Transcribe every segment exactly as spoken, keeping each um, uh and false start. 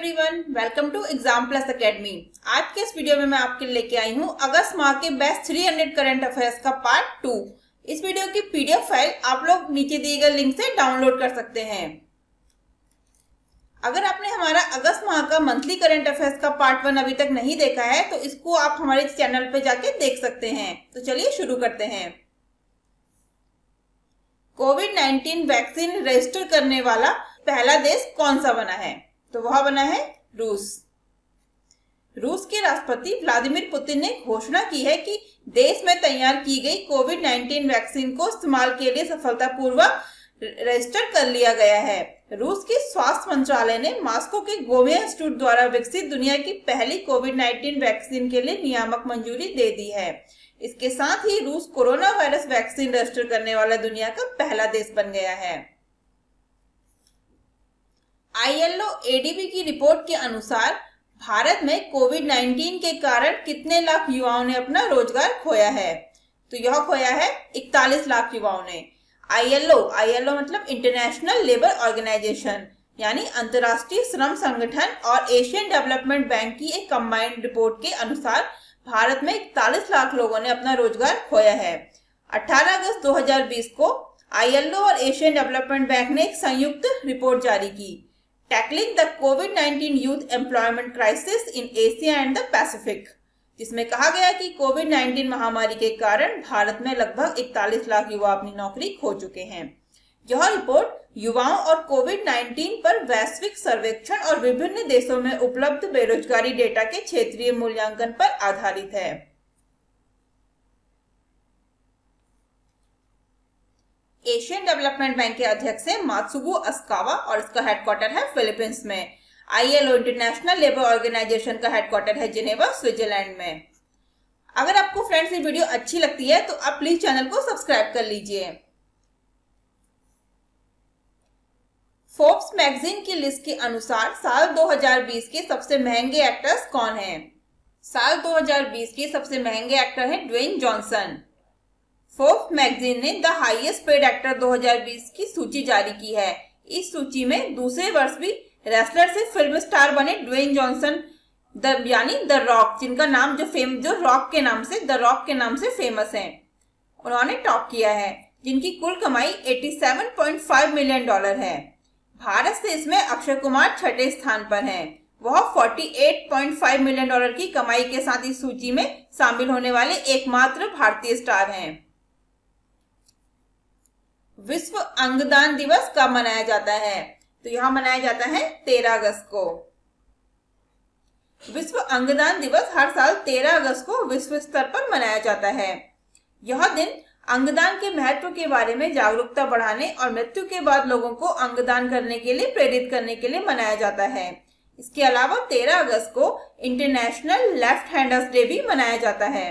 Everyone, welcome to exam plus academy. आज के इस वीडियो में मैं आपके लिए लेके आई हूँ अगस्त माह के बेस्ट तीन सौ करंट अफेयर्स का पार्ट टू। इस वीडियो की पीडीएफ फाइल आप लोग नीचे दिए गए लिंक से डाउनलोड कर सकते हैं। अगर आपने हमारा अगस्त माह का मंथली करंट अफेयर्स का पार्ट वन अभी तक नहीं देखा है तो इसको आप हमारे चैनल पे जाके देख सकते हैं। तो चलिए शुरू करते हैं। कोविड नाइन्टीन वैक्सीन रजिस्टर करने वाला पहला देश कौन सा बना है? तो वह बना है रूस। रूस के राष्ट्रपति व्लादिमीर पुतिन ने घोषणा की है कि देश में तैयार की गई कोविड नाइन्टीन वैक्सीन को इस्तेमाल के लिए सफलतापूर्वक रजिस्टर कर लिया गया है। रूस के स्वास्थ्य मंत्रालय ने मॉस्को के गोमिया इंस्टीट्यूट द्वारा विकसित दुनिया की पहली कोविड नाइन्टीन वैक्सीन के लिए नियामक मंजूरी दे दी है। इसके साथ ही रूस कोरोना वायरस वैक्सीन रजिस्टर करने वाला दुनिया का पहला देश बन गया है। I L O A D B की रिपोर्ट के अनुसार भारत में कोविड नाइन्टीन के कारण कितने लाख युवाओं ने अपना रोजगार खोया है? तो यह खोया है इकतालीस लाख युवाओं ने। आई एल ओ आई एल ओ मतलब इंटरनेशनल लेबर ऑर्गेनाइजेशन यानी अंतर्राष्ट्रीय श्रम संगठन और एशियन डेवलपमेंट बैंक की एक कंबाइंड रिपोर्ट के अनुसार भारत में इकतालीस लाख लोगों ने अपना रोजगार खोया है। अठारह अगस्त दो हज़ार बीस को आई एल ओ और एशियन डेवलपमेंट बैंक ने एक संयुक्त रिपोर्ट जारी की, tackling the COVID nineteen youth employment crisis in Asia and the Pacific, जिसमें कहा गया कि कोविड नाइन्टीन महामारी के कारण भारत में लगभग इकतालीस लाख युवा अपनी नौकरी खो चुके हैं। यह रिपोर्ट युवाओं और कोविड नाइन्टीन पर वैश्विक सर्वेक्षण और विभिन्न देशों में उपलब्ध बेरोजगारी डेटा के क्षेत्रीय मूल्यांकन पर आधारित है। एशियन डेवलपमेंट बैंक के अध्यक्ष है मात्सुगु अस्कावा और इसका हेडक्वार्टर है फिलीपींस में। I L O International Labour Organisation का हेडक्वार्टर है जिनेवा, स्विट्जरलैंड में। अगर आपको फ्रेंड्स ये वीडियो अच्छी लगती है तो आप प्लीज चैनल को सब्सक्राइब कर लीजिए। फोर्ब्स मैगजीन की लिस्ट के अनुसार साल दो हज़ार बीस के सबसे महंगे एक्टर्स कौन हैं? साल दो हज़ार बीस के सबसे महंगे एक्टर हैं ड्वेन जॉनसन। फोर्ब्स मैगजीन ने द हाईएस्ट पेड एक्टर दो हज़ार बीस की सूची जारी की है। इस सूची में दूसरे वर्ष भी रेसलर से फिल्म स्टार बने ड्वेन जॉनसन द यानी द रॉक, जिनका नाम जो फेम जो रॉक के नाम से द रॉक के नाम से फेमस है, उन्होंने टॉप किया है, जिनकी कुल कमाई सत्तासी पॉइंट पाँच मिलियन डॉलर है। भारत से इसमें अक्षय कुमार छठे स्थान पर हैं। वह अड़तालीस पॉइंट पाँच मिलियन डॉलर की कमाई के साथ इस सूची में शामिल होने वाले एकमात्र भारतीय स्टार हैं। विश्व अंगदान दिवस कब मनाया जाता है? तो यह मनाया जाता है तेरह अगस्त को। विश्व अंगदान दिवस हर साल तेरह अगस्त को विश्व स्तर पर मनाया जाता है। यह दिन अंगदान के महत्व के बारे में जागरूकता बढ़ाने और मृत्यु के बाद लोगों को अंगदान करने के लिए प्रेरित करने के लिए मनाया जाता है। इसके अलावा तेरह अगस्त को इंटरनेशनल लेफ्ट हैंडर्स डे भी मनाया जाता है।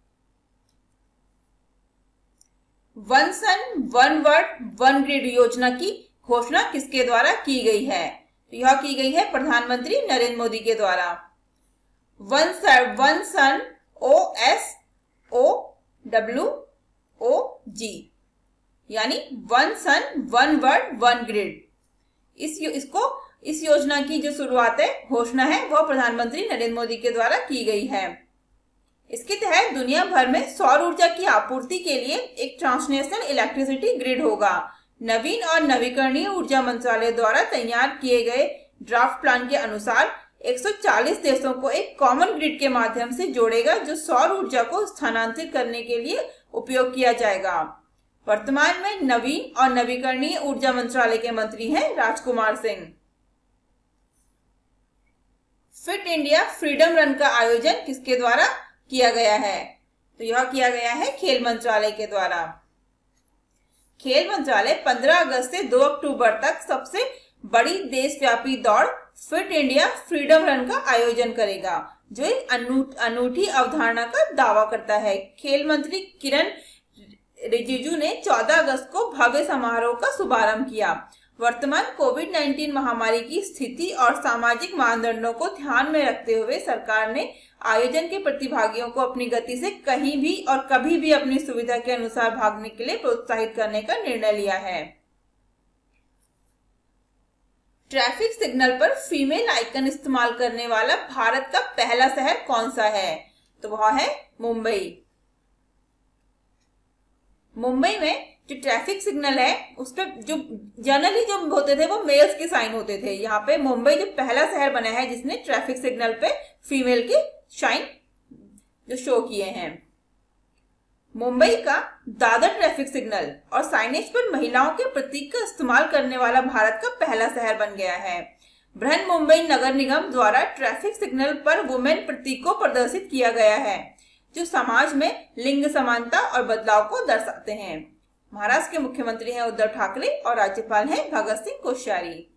One sun one world one grid योजना की घोषणा किसके द्वारा की गई है? तो यह की गई है प्रधानमंत्री नरेंद्र मोदी के द्वारा। One sun one sun O S O W O G यानी one sun one world one grid. इस इसको इस योजना की जो शुरुआत है घोषणा है वह प्रधानमंत्री नरेंद्र मोदी के द्वारा की गई है। इसके तहत दुनिया भर में सौर ऊर्जा की आपूर्ति के लिए एक ट्रांसनेशनल इलेक्ट्रिसिटी ग्रिड होगा। नवीन और नवीकरणीय ऊर्जा मंत्रालय द्वारा तैयार किए गए ड्राफ्ट प्लान के अनुसार एक सौ चालीस देशों को एक कॉमन ग्रिड के माध्यम से जोड़ेगा, जो सौर ऊर्जा को स्थानांतरित करने के लिए उपयोग किया जाएगा। वर्तमान में नवीन और नवीकरणीय ऊर्जा मंत्रालय के मंत्री हैं Rajkumar Singh. Fit India freedom run का आयोजन किसके द्वारा किया गया है? तो यह किया गया है खेल मंत्रालय के द्वारा। खेल मंत्रालय पंद्रह अगस्त से दो अक्टूबर तक सबसे बड़ी देशव्यापी दौड़ फिट इंडिया फ्रीडम रन का आयोजन करेगा, जो एक अनूठी अवधारणा का दावा करता है। खेल मंत्री किरण रिजिजू ने चौदह अगस्त को भव्य समारोह का शुभारंभ किया। वर्तमान कोविड नाइन्टीन महामारी की स्थिति और सामाजिक मानदंडों को ध्यान में रखते हुए सरकार ने आयोजन के प्रतिभागियों को अपनी गति से कहीं भी और कभी भी अपनी सुविधा के अनुसार भागने के लिए प्रोत्साहित करने का निर्णय लिया है। ट्रैफिक सिग्नल पर फीमेल आइकन इस्तेमाल करने वाला भारत का पहला शहर कौन सा है? तो वह है मुंबई। मुंबई में जो ट्रैफिक सिग्नल है उस पर जो जनरली जो होते थे वो मेल्स के साइन होते थे। यहाँ पे मुंबई जो पहला शहर बना है जिसने ट्रैफिक सिग्नल पे फीमेल के साइन जो शो किए हैं। मुंबई का दादर ट्रैफिक सिग्नल और साइनेज पर महिलाओं के प्रतीक का इस्तेमाल करने वाला भारत का पहला शहर बन गया है। बृहन मुंबई नगर निगम द्वारा ट्रैफिक सिग्नल पर वुमेन प्रतीक को प्रदर्शित किया गया है जो समाज में लिंग समानता और बदलाव को दर्शाते हैं। महाराष्ट्र के मुख्यमंत्री हैं उद्धव ठाकरे और राज्यपाल हैं भगत सिंह कोश्यारी।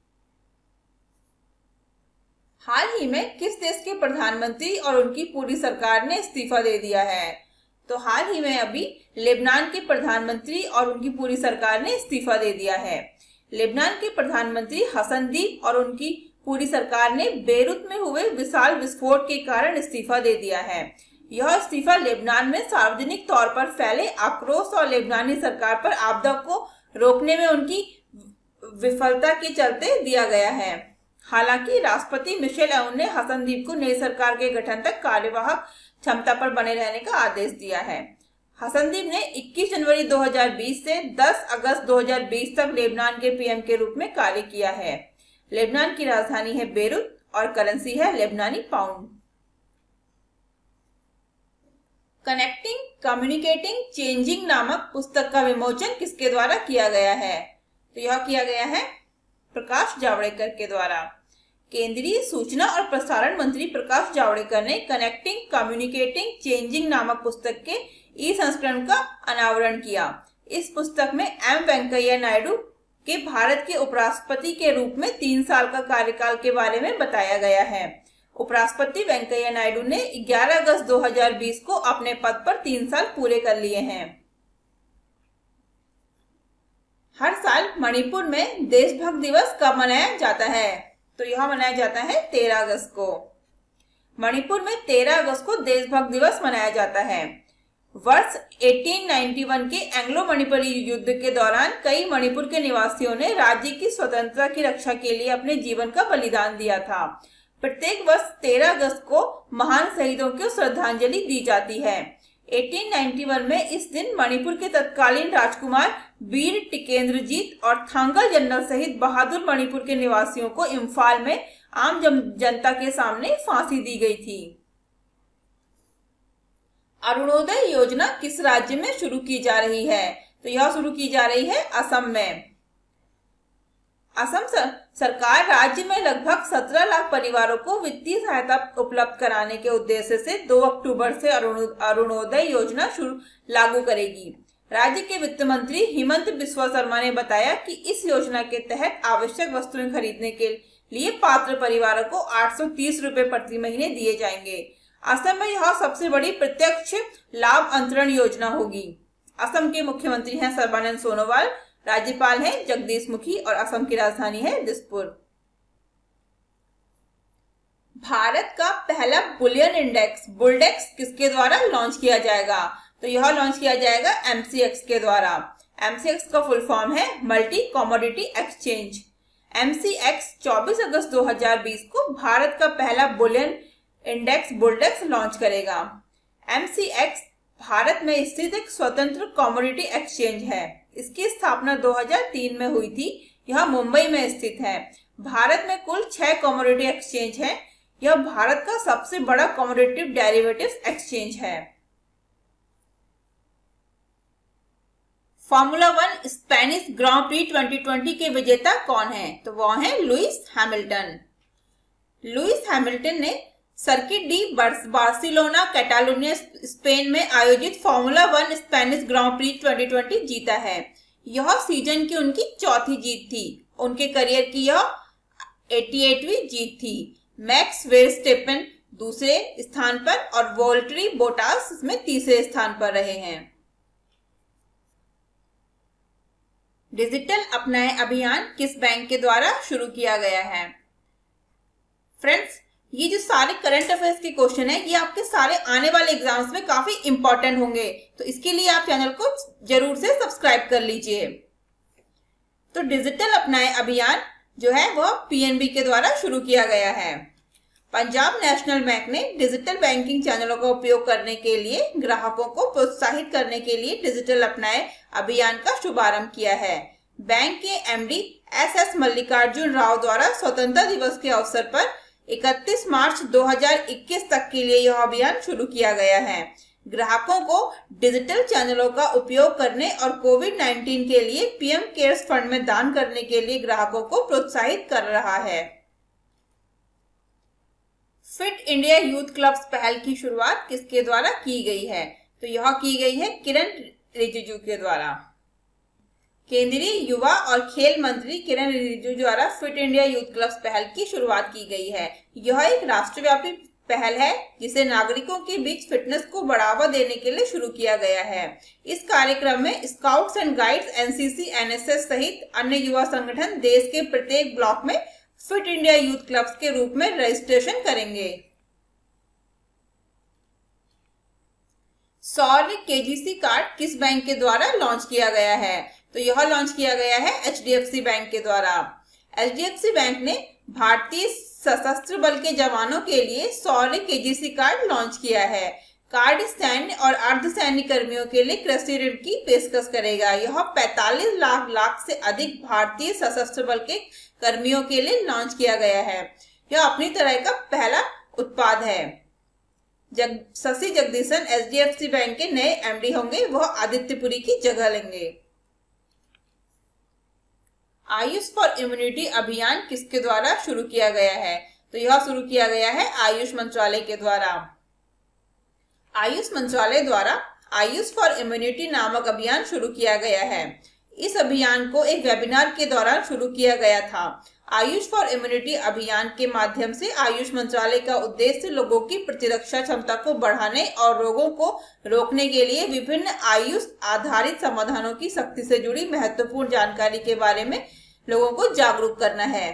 हाल ही में किस देश के प्रधानमंत्री और उनकी पूरी सरकार ने इस्तीफा दे दिया है? तो हाल ही में अभी लेबनान के प्रधानमंत्री और उनकी पूरी सरकार ने इस्तीफा दे दिया है। लेबनान के प्रधानमंत्री हसनदीप और उनकी पूरी सरकार ने बेरूत में हुए विशाल विस्फोट के कारण इस्तीफा दे दिया है। यह इस्तीफा लेबनान में सार्वजनिक तौर पर फैले आक्रोश और लेबनानी सरकार पर आपदा को रोकने में उनकी विफलता के चलते दिया गया है। हालांकि राष्ट्रपति मिशेल एउन ने हसनदीप को नई सरकार के गठन तक कार्यवाहक क्षमता पर बने रहने का आदेश दिया है। हसनदीप ने इक्कीस जनवरी दो हज़ार बीस से दस अगस्त दो हज़ार बीस तक लेबनान के पीएम के रूप में कार्य किया है। लेबनान की राजधानी है बेरूत और करेंसी है लेबनानी पाउंड। कनेक्टिंग कम्युनिकेटिंग चेंजिंग नामक पुस्तक का विमोचन किसके द्वारा किया गया है? तो यह किया गया है प्रकाश जावड़ेकर के द्वारा। केंद्रीय सूचना और प्रसारण मंत्री प्रकाश जावड़ेकर ने कनेक्टिंग कम्युनिकेटिंग चेंजिंग नामक पुस्तक के ई संस्करण का अनावरण किया। इस पुस्तक में एम वेंकैया नायडू के भारत के उपराष्ट्रपति के रूप में तीन साल का कार्यकाल के बारे में बताया गया है। उपराष्ट्रपति वेंकैया नायडू ने ग्यारह अगस्त दो हज़ार बीस को अपने पद पर तीन साल पूरे कर लिए हैं। हर साल मणिपुर में देशभक्त दिवस कब मनाया जाता है? तो यह मनाया जाता है तेरह अगस्त को। मणिपुर में तेरह अगस्त को देशभक्त दिवस मनाया जाता है। वर्ष अठारह सौ इक्यानवे के एंग्लो मणिपुरी युद्ध के दौरान कई मणिपुर के निवासियों ने राज्य की स्वतंत्रता की रक्षा के लिए अपने जीवन का बलिदान दिया था। प्रत्येक वर्ष तेरह अगस्त को महान शहीदों को श्रद्धांजलि दी जाती है। अठारह सौ इक्यानवे में इस दिन मणिपुर के तत्कालीन राजकुमार वीर टिकेंद्रजीत और थांगल जनरल सहित बहादुर मणिपुर के निवासियों को इम्फाल में आम जनता के सामने फांसी दी गई थी। अरुणोदय योजना किस राज्य में शुरू की जा रही है? तो यह शुरू की जा रही है असम में। असम सर, सरकार राज्य में लगभग सत्रह लाख परिवारों को वित्तीय सहायता उपलब्ध कराने के उद्देश्य से दो अक्टूबर से अरुणोदय योजना शुरू लागू करेगी। राज्य के वित्त मंत्री हिमंत बिस्वा शर्मा ने बताया कि इस योजना के तहत आवश्यक वस्तुएं खरीदने के लिए पात्र परिवारों को आठ सौ तीस रुपए प्रति महीने दिए जाएंगे। असम में यह सबसे बड़ी प्रत्यक्ष लाभ अंतरण योजना होगी। असम के मुख्यमंत्री हैं सर्बानंद सोनोवाल, राज्यपाल हैं जगदीश मुखी और असम की राजधानी है दिसपुर। भारत का पहला बुलियन इंडेक्स बुलडेक्स किसके द्वारा लॉन्च किया जाएगा? तो यह लॉन्च किया जाएगा एमसीएक्स के द्वारा। एमसीएक्स का फुल फॉर्म है मल्टी कमोडिटी एक्सचेंज। एमसीएक्स चौबीस अगस्त दो हज़ार बीस को भारत का पहला बुलियन इंडेक्स बुलडेक्स लॉन्च करेगा। एमसीएक्स भारत में स्थित एक स्वतंत्र कमोडिटी एक्सचेंज है। इसकी स्थापना दो हज़ार तीन में हुई थी। यह मुंबई में स्थित है। भारत में कुल छह कमोडिटी एक्सचेंज है। यह भारत का सबसे बड़ा कमोडिटी डेरिवेटिव्स एक्सचेंज है। Formula One Spanish Grand Prix दो हज़ार बीस के विजेता कौन है? तो वह है लुइस हैमिल्टन। लुइस हैमिल्टन ने circuit de Barcelona Catalonia Spain में आयोजित Formula One Spanish Grand Prix दो हज़ार बीस जीता है। यह सीजन की उनकी चौथी जीत थी। उनके करियर की यह अठासीवीं जीत थी। मैक्स वेरस्टेपन दूसरे स्थान पर और वोल्टरी बोटास इसमें तीसरे स्थान पर रहे हैं। डिजिटल अपनाए अभियान किस बैंक के द्वारा शुरू किया गया है? फ्रेंड्स, ये जो सारे करंट अफेयर्स के क्वेश्चन है ये आपके सारे आने वाले एग्जाम्स में काफी इंपॉर्टेंट होंगे, तो इसके लिए आप चैनल को जरूर से सब्सक्राइब कर लीजिए। तो डिजिटल अपनाए अभियान जो है वह पीएनबी के द्वारा शुरू किया गया है। पंजाब नेशनल बैंक ने डिजिटल बैंकिंग चैनलों का उपयोग करने के लिए ग्राहकों को प्रोत्साहित करने के लिए डिजिटल अपनाए अभियान का शुभारंभ किया है। बैंक के MD S S Mallikarjuna Rao द्वारा स्वतंत्रता दिवस के अवसर पर इकतीस मार्च दो हज़ार इक्कीस तक के लिए यह अभियान शुरू किया गया है। ग्राहकों को डिजिटल चैनलों का उपयोग करने और कोविड नाइन्टीन के लिए पीएम केयर्स फंड में दान करने के लिए ग्राहकों को प्रोत्साहित कर रहा है। फिट इंडिया यूथ क्लब्स पहल की शुरुआत किसके द्वारा की गई है? तो यह की गई है किरण रिजिजू के द्वारा। केंद्रीय युवा और खेल मंत्री किरण रिजिजू द्वारा फिट इंडिया यूथ क्लब्स पहल की शुरुआत की गई है। यह एक राष्ट्रव्यापी पहल है जिसे नागरिकों के बीच फिटनेस को बढ़ावा देने के लिए शुरू किया गया है। इस कार्यक्रम में scouts and guides, NCC, NSS सहित अन्य युवा संगठन देश के प्रत्येक ब्लॉक में फिट इंडिया यूथ क्लब्स के रूप में रजिस्ट्रेशन करेंगे। सौर्य केजीसी कार्ड किस बैंक के द्वारा लॉन्च किया गया है? तो यह लॉन्च किया गया है एचडीएफसी बैंक के द्वारा। एचडीएफसी बैंक ने भारतीय सशस्त्र बल के जवानों के लिए सौर्य केजीसी कार्ड लॉन्च किया है। कार्ड सैन्य और अर्धसैन्य कर्मियों के लिए कृषि ऋण की पेशकश करेगा। यह पैंतालीस लाख लाख से अधिक भारतीय सशस्त्र बल के कर्मियों के लिए लॉन्च किया गया है। यह अपनी तरह का पहला उत्पाद है। जग शशि जगदीशन एचडीएफसी बैंक के नए एमडी होंगे, वह आदित्यपुरी की जगह लेंगे। आयुष फॉर इम्यूनिटी अभियान किसके द्वारा शुरू किया गया है? तो यह शुरू किया गया है आयुष मंत्रालय के द्वारा। आयुष मंत्रालय द्वारा आयुष फॉर इम्यूनिटी नामक अभियान शुरू किया गया है। इस अभियान को एक वेबिनार के दौरान शुरू किया गया था। आयुष फॉर इम्यूनिटी अभियान के माध्यम से आयुष मंत्रालय का उद्देश्य लोगों की प्रतिरक्षा क्षमता को बढ़ाने और रोगों को रोकने के लिए विभिन्न आयुष आधारित समाधानों की शक्ति से जुड़ी महत्वपूर्ण जानकारी के बारे में लोगों को जागरूक करना है।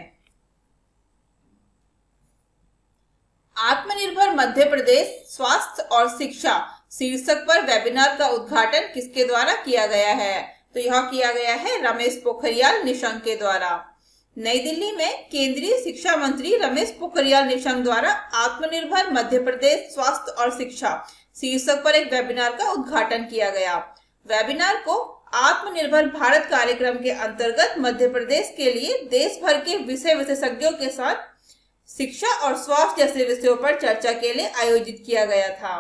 आत्मनिर्भर मध्य प्रदेश स्वास्थ्य और शिक्षा शीर्षक पर वेबिनार का उद्घाटन किसके द्वारा किया गया है? तो यह किया गया है रमेश पोखरियाल निशंक के द्वारा। नई दिल्ली में केंद्रीय शिक्षा मंत्री रमेश पोखरियाल निशंक द्वारा आत्मनिर्भर मध्य प्रदेश स्वास्थ्य और शिक्षा शीर्षक पर एक वेबिनार का उद्घाटन किया गया। वेबिनार को आत्मनिर्भर भारत कार्यक्रम के अंतर्गत मध्य प्रदेश के लिए देश भर के विषय विशेषज्ञों के साथ शिक्षा और स्वास्थ्य जैसे विषयों पर चर्चा के लिए आयोजित किया गया था।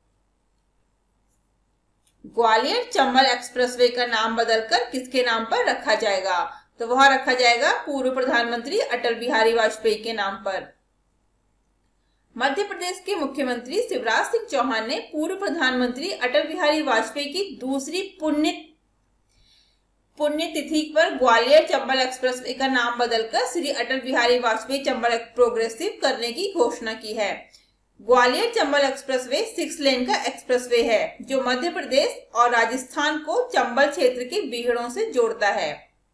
ग्वालियर चंबल एक्सप्रेसवे का नाम बदलकर किसके नाम पर रखा जाएगा? तो वह रखा जाएगा पूर्व प्रधानमंत्री अटल बिहारी वाजपेयी के नाम पर। मध्य प्रदेश के मुख्यमंत्री शिवराज सिंह चौहान ने पूर्व प्रधानमंत्री अटल बिहारी वाजपेयी की दूसरी पुण्य पुण्यतिथि पर ग्वालियर चंबल एक्सप्रेसवे का नाम बदलकर श्री अटल बिहारी वाजपेयी चंबल प्रोग्रेसिव करने की घोषणा की है। Gwalior Chambal expressway six lane का एक्सप्रेसवे है जो मध्य प्रदेश और राजस्थान को चंबल क्षेत्र के बीहड़ों से जोड़ता है।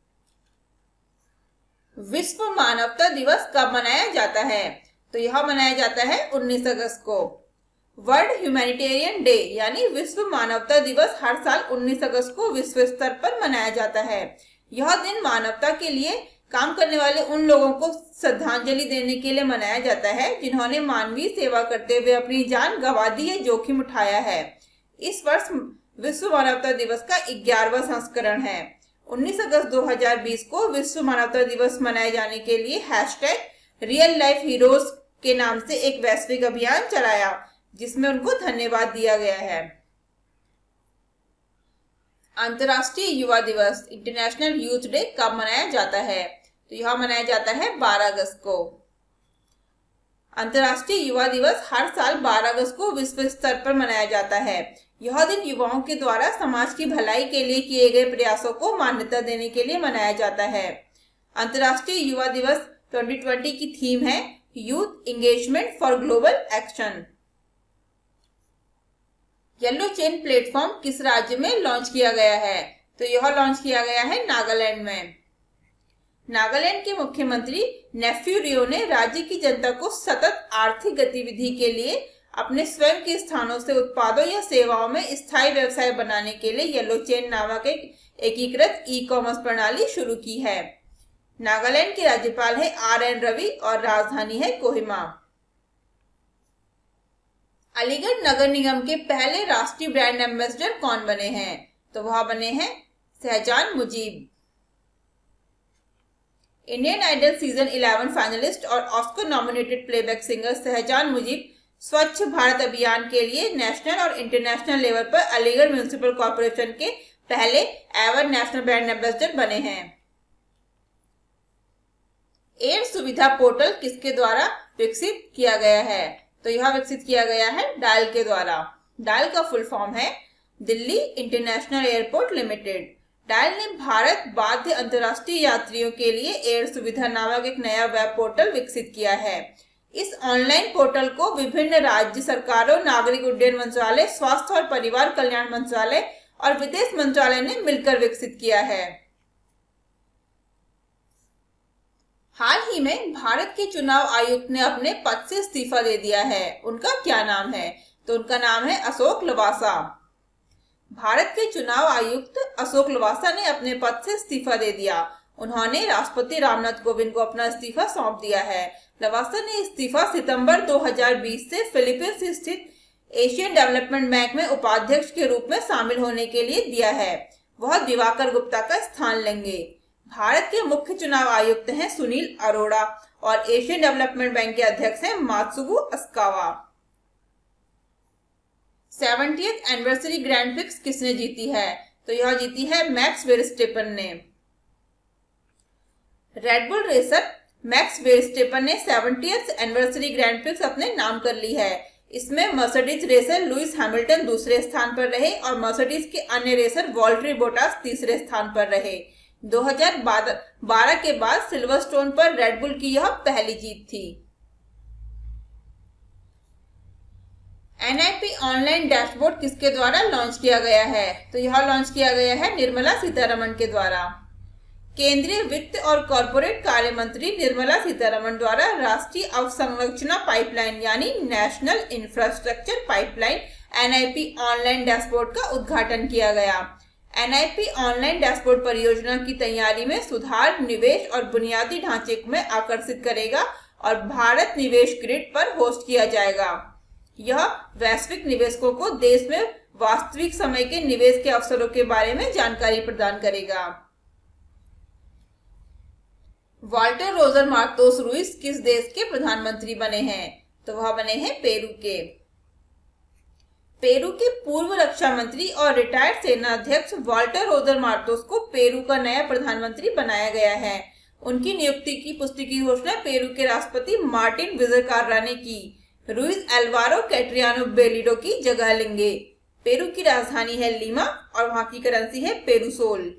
विश्व मानवता दिवस कब मनाया जाता है? तो यह मनाया जाता है उन्नीस अगस्त को। वर्ल्ड ह्यूमैनिटेरियन डे यानी विश्व मानवता दिवस हर साल उन्नीस अगस्त को विश्व स्तर पर मनाया जाता है। यह दिन मानवता के लिए काम करने वाले उन लोगों को श्रद्धांजलि देने के लिए मनाया जाता है जिन्होंने मानवीय सेवा करते हुए अपनी जान गंवा दी या जोखिम उठाया है। इस वर्ष विश्व मानवता दिवस का ग्यारहवां संस्करण है। उन्नीस अगस्त दो हज़ार बीस को विश्व मानवता दिवस मनाए जाने के लिए हैशटैग रियल लाइफ हीरोज के नाम से एक वैश्विक अभियान चलाया जिसमें उनको धन्यवाद दिया गया है। अंतर्राष्ट्रीय युवा दिवस इंटरनेशनल यूथ डे कब मनाया जाता है? तो यह मनाया जाता है बारह अगस्त को। अंतर्राष्ट्रीय युवा दिवस हर साल बारह अगस्त को विश्व स्तर पर मनाया जाता है। यह दिन युवाओं के द्वारा समाज की भलाई के लिए किए गए प्रयासों को मान्यता देने के लिए मनाया जाता है। अंतर्राष्ट्रीय युवा दिवस दो हज़ार बीस की थीम है youth engagement for global action. Yellow chain platform किस राज्य में लॉन्च किया गया है? तो यह लॉन्च किया गया है नागालैंड में। नागालैंड के मुख्यमंत्री नेफ्यू रियो ने राज्य की जनता को सतत आर्थिक गतिविधि के लिए अपने स्वयं के स्थानों से उत्पादों या सेवाओं में स्थायी व्यवसाय बनाने के लिए येलो चेन नामक एक एकीकृत ई कॉमर्स प्रणाली शुरू की है। नागालैंड की राज्यपाल है आर एन रवि और राजधानी है कोहिमा। अलीगढ़ नगर निगम के पहले राष्ट्रीय ब्रांड एम्बेसडर कौन बने हैं? तो वह बने हैं Shahzan Mujeeb. Indian Idol season eleven finalist और Oscar nominated playback singer Shahzan Mujeeb Swachh Bharat अभियान के लिए नेशनल और इंटरनेशनल लेवल पर अलीगढ़ म्युनिसिपल कॉर्पोरेशन के पहले एवर नेशनल ब्रांड एम्बेसडर बने हैं। एड्स सुविधा पोर्टल किसके द्वारा विकसित किया गया है? तो यह विकसित किया गया है डायल के द्वारा। डायल का फुल फॉर्म है Delhi international airport limited. DIAL ने भारत बाध्य अंतर्राष्ट्रीय यात्रियों के लिए एयर सुविधा नामक एक नया वेब पोर्टल विकसित किया है। इस ऑनलाइन पोर्टल को विभिन्न राज्य सरकारों, नागरिक उड्डयन मंत्रालय, स्वास्थ्य और परिवार कल्याण मंत्रालय और विदेश मंत्रालय ने मिलकर विकसित किया है। हाल ही में भारत के चुनाव आयुक्त ने अपने पद से इस्तीफा दे दिया है। उनका क्या नाम है? तो उनका नाम है अशोक लवासा। भारत के चुनाव आयुक्त अशोक लवासा ने अपने पद से इस्तीफा दे दिया। उन्होंने राष्ट्रपति रामनाथ कोविंद को अपना इस्तीफा सौंप दिया है। लवासा ने इस्तीफा सितंबर दो हज़ार बीस से फिलीपींस स्थित एशियन डेवलपमेंट बैंक में उपाध्यक्ष के रूप में शामिल होने के लिए दिया है। वह दिवाकर गुप्ता का स्थान लेंगे। भारत के मुख्य चुनाव आयुक्त हैं सुनील अरोड़ा और एशियन डेवलपमेंट बैंक के अध्यक्ष हैं Masatsugu Asakawa. Seventieth anniversary Grand Prix किसने जीती है? तो यह जीती है मैक्स वेरस्टेपन ने। Red Bull racer Max Verstappen ने सेवेंटियथ एनिवर्सरी ग्रैंड प्रिक्स अपने नाम कर ली है। इसमें मर्सिडीज रेसर लुइस हैमिल्टन दूसरे स्थान पर रहे और मर्सिडीज के अन्य रेसर वॉल्टरी बोटास तीसरे स्थान पर रहे। दो हज़ार बारह के बाद सिल्वरस्टोन पर रेड बुल की यह पहली जीत थी। N I P online dashboard किसके द्वारा लॉन्च किया गया है? तो यह लॉन्च किया गया है निर्मला सीतारमण के द्वारा। केंद्रीय वित्त और कॉरपोरेट कार्य मंत्री निर्मला सीतारमण द्वारा राष्ट्रीय अवसंरचना पाइपलाइन यानी national infrastructure pipeline N I P online dashboard का उद्घाटन किया गया। N I P online dashboard परियोजना की तैयारी में सुधार, निवेश और बुनियादी ढांचे में आकर्षित करेगा और भारत निवेश ग्रिड पर होस्ट किया जाएगा। यह वैश्विक निवेशकों को देश में वास्तविक समय के निवेश के अवसरों के बारे में जानकारी प्रदान करेगा। वाल्टर रोजर मार्तोस रुइस किस देश के प्रधानमंत्री बने हैं? तो वह बने हैं पेरू के। पेरू के पूर्व रक्षा मंत्री और रिटायर्ड सेना अध्यक्ष वाल्टर रोजर मार्तोस को पेरू का नया प्रधानमंत्री बनाया गया है। उनकी नियुक्ति की पुष्टि की घोषणा पेरू के राष्ट्रपति मार्टिन विजयकार्रा ने की। रुइस एल्वारो कैट्रियानो बेलिडो की जगह लेंगे। पेरू की राजधानी है लीमा और वहां की करेंसी है पेरूसोल।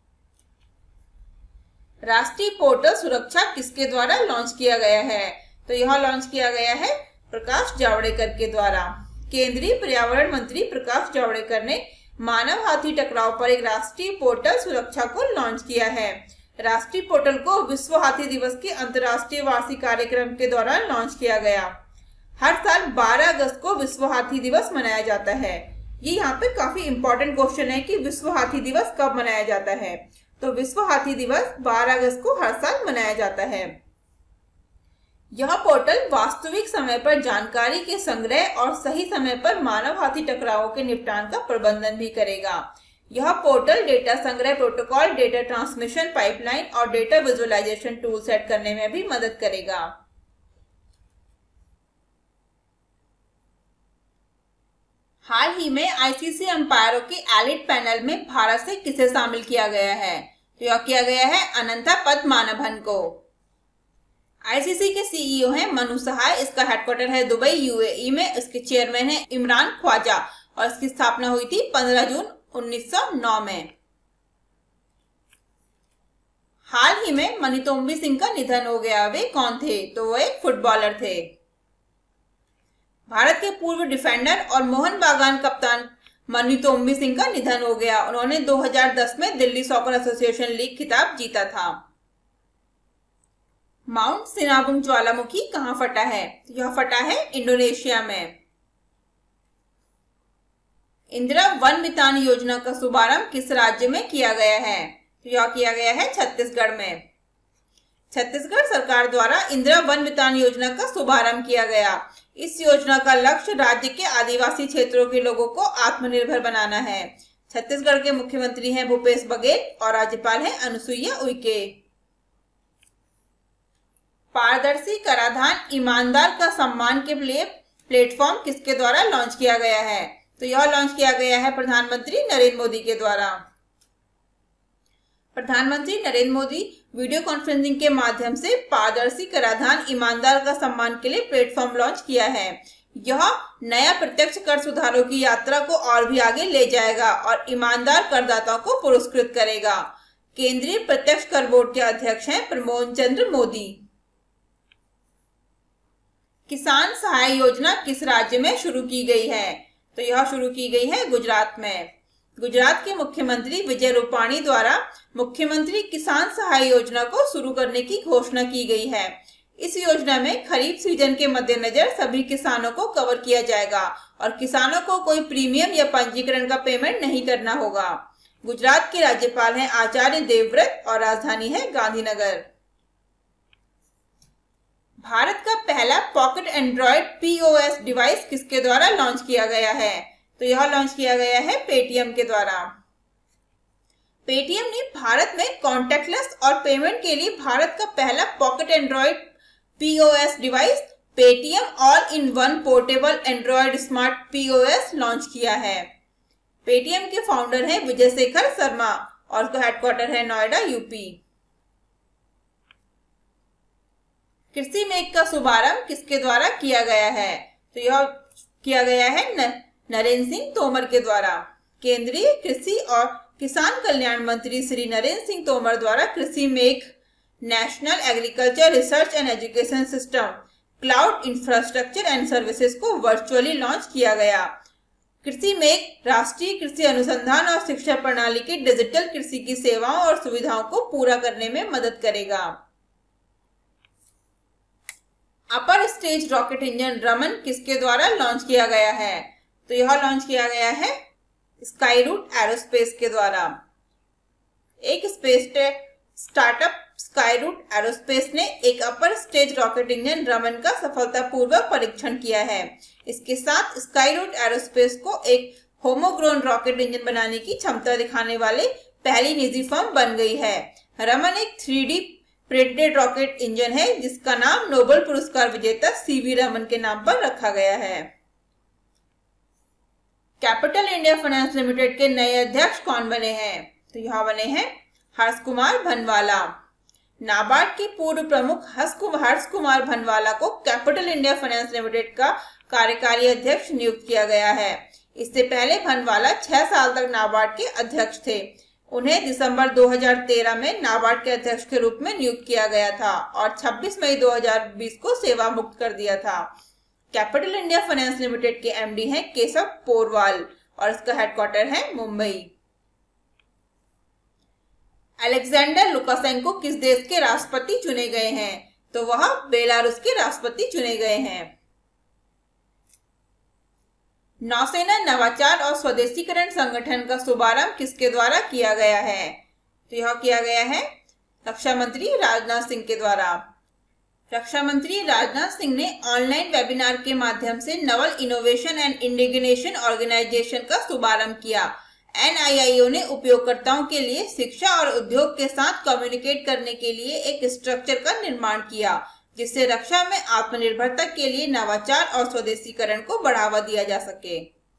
राष्ट्रीय पोर्टल सुरक्षा किसके द्वारा लॉन्च किया गया है? तो यह लॉन्च किया गया है प्रकाश जावड़ेकर के द्वारा। केंद्रीय पर्यावरण मंत्री प्रकाश जावड़ेकर ने मानव हाथी टकराव पर एक राष्ट्रीय पोर्टल सुरक्षा को लॉन्च किया है। राष्ट्रीय पोर्टल को विश्व हाथी दिवस के अंतर्राष्ट्रीय वार्षिक कार्यक्रम के दौरान लॉन्च किया गया। हर साल बारह अगस्त को विश्व हाथी दिवस मनाया जाता है। ये यहाँ पे काफी इंपॉर्टेंट क्वेश्चन है कि विश्व हाथी दिवस कब मनाया जाता है। तो विश्व हाथी दिवस बारह अगस्त को हर साल मनाया जाता है। यह पोर्टल वास्तविक समय पर जानकारी के संग्रह और सही समय पर मानव हाथी टकरावों के निपटान का प्रबंधन भी करेगा। यह पोर्टल डेटा संग्रह प्रोटोकॉल, डेटा ट्रांसमिशन पाइपलाइन और डेटा विजुअलाइजेशन टूल सेट करने में भी मदद करेगा। हाल ही में आई सी सी अंपायरों के एलिट पैनल में भारत से किसे शामिल किया गया है? तो यह किया गया है अनंता पद्मनाभन को। आई सी सी के सी ई ओ हैं मनु सहाय। इसका हेडक्वार्टर है दुबई यू ए ई में। इसके चेयरमैन हैं इमरान ख्वाजा और इसकी स्थापना हुई थी पंद्रह जून उन्नीस सौ नौ में। हाल ही में मनितोम्बी सिंह का निधन हो गया। वे कौन थे? तो वो एक फुटबॉलर थे। भारत के पूर्व डिफेंडर और मोहन बागान कप्तान मनितोम्बी सिंह का निधन हो गया। उन्होंने दो हज़ार दस में दिल्ली सॉकर एसोसिएशन लीग खिताब जीता था। माउंट सिनाबुंग ज्वालामुखी कहां फटा है? यह फटा है इंडोनेशिया में। इंदिरा वन मितान योजना का शुभारंभ किस राज्य में किया गया है? यह किया गया है छत्तीसगढ़ में। छत्तीसगढ़ सरकार द्वारा इंदिरा वन मितान योजना का शुभारंभ किया गया। इस योजना का लक्ष्य राज्य के आदिवासी क्षेत्रों के लोगों को आत्मनिर्भर बनाना है। छत्तीसगढ़ के मुख्यमंत्री हैं भूपेश बघेल और राज्यपाल हैं अनुसुईया उइके। पारदर्शी कराधान ईमानदार का सम्मान के लिए प्लेटफॉर्म किसके द्वारा लॉन्च किया गया है? तो यह लॉन्च किया गया है प्रधानमंत्री नरेंद्र मोदी के द्वारा। प्रधानमंत्री नरेंद्र मोदी वीडियो कॉन्फ्रेंसिंग के माध्यम से पारदर्शी कराधान ईमानदार का सम्मान के लिए प्लेटफॉर्म लॉन्च किया है। यह नया प्रत्यक्ष कर सुधारों की यात्रा को और भी आगे ले जाएगा और ईमानदार करदाताओं को पुरस्कृत करेगा। केंद्रीय प्रत्यक्ष कर बोर्ड के अध्यक्ष हैं प्रमोद चंद्र मोदी। किसान सहाय योजना किस राज्य में शुरू की गई है? तो यह शुरू की गई है गुजरात में। गुजरात के मुख्यमंत्री विजय रूपाणी द्वारा मुख्यमंत्री किसान सहाय योजना को शुरू करने की घोषणा की गई है। इस योजना में खरीफ सीजन के मद्देनजर सभी किसानों को कवर किया जाएगा और किसानों को कोई प्रीमियम या पंजीकरण का पेमेंट नहीं करना होगा। गुजरात के राज्यपाल हैं आचार्य देवव्रत और राजधानी है गांधीनगर। भारत का पहला पॉकेट एंड्रॉयड पीओएस डिवाइस किसके द्वारा लॉन्च किया गया है? तो यह लॉन्च किया गया है पेटीएम के द्वारा। पेटीएम ने भारत में कॉन्टैक्टलेस और पेमेंट के लिए भारत का पहला pocket Android POS device Paytm all in one portable Android smart POS launch किया है। पेटीएम के फाउंडर हैं विजय शेखर शर्मा और उसका हेडक्वार्टर है नोएडा यूपी। कृषि मेघ का शुभारंभ किसके द्वारा किया गया है? तो यह किया गया है न, नरेंद्र सिंह तोमर के द्वारा। केंद्रीय कृषि और किसान कल्याण मंत्री श्री नरेंद्र सिंह तोमर द्वारा Krishi Megh national agriculture research and education system cloud infrastructure and services को वर्चुअली लॉन्च किया गया। कृषि मेघ राष्ट्रीय कृषि अनुसंधान और शिक्षा प्रणाली की डिजिटल कृषि की सेवाओं और सुविधाओं को पूरा करने में मदद करेगा। Upper stage rocket engine Raman किसके द्वारा लॉन्च किया गया है? तो यह लॉन्च किया गया है स्काईरूट एरोस्पेस के द्वारा। एक स्पेस स्टार्टअप स्काईरूट एरोस्पेस ने एक upper stage rocket engine Raman का सफलतापूर्वक परीक्षण किया है। इसके साथ स्काईरूट एरोस्पेस को एक होमोग्रोन रॉकेट इंजन बनाने की क्षमता दिखाने वाले पहली निजी फर्म बन गई है। रमन एक three D printed rocket engine है जिसका नाम नोबेल पुरस्कार विजेता सीवी रमन के नाम पर रखा गया है। कैपिटल इंडिया फाइनेंस लिमिटेड के नए अध्यक्ष कौन बने हैं? तो यहाँ बने हैं हर्ष कुमार भनवाला। नाबार्ड के पूर्व प्रमुख हर्ष कुमार भनवाला को कैपिटल इंडिया फाइनेंस लिमिटेड का कार्यकारी अध्यक्ष नियुक्त किया गया है। इससे पहले भनवाला छह साल तक नाबार्ड के अध्यक्ष थे। उन्हें दिसंबर दो हज़ार तेरह में नाबार्ड के अध्यक्ष के रूप में नियुक्त किया गया था और छब्बीस मई दो हज़ार बीस को सेवा मुक्त कर दिया था। कैपिटल इंडिया फाइनेंस लिमिटेड के एमडी हैं केशव पोरवाल और इसका हेडक्वार्टर है मुंबई। अलेक्जेंडर लुकाशेंको किस देश के राष्ट्रपति चुने गए हैं? तो वह बेलारूस के राष्ट्रपति चुने गए हैं। नौसेना नवाचार और स्वदेशीकरण संगठन का शुभारंभ किसके द्वारा किया गया है? तो यह किया गया है रक्षा मंत्री राजनाथ सिंह के द्वारा। रक्षा मंत्री राजनाथ सिंह ने ऑनलाइन वेबिनार के माध्यम से naval innovation and indigenisation organisation का शुभारंभ किया। एन आई आई ओ ने उपयोगकर्ताओं के लिए शिक्षा और उद्योग के साथ कम्युनिकेट करने के लिए एक स्ट्रक्चर का निर्माण किया जिससे रक्षा में आत्मनिर्भरता के लिए नवाचार और स्वदेशीकरण को बढ़ावा दिया जा सके।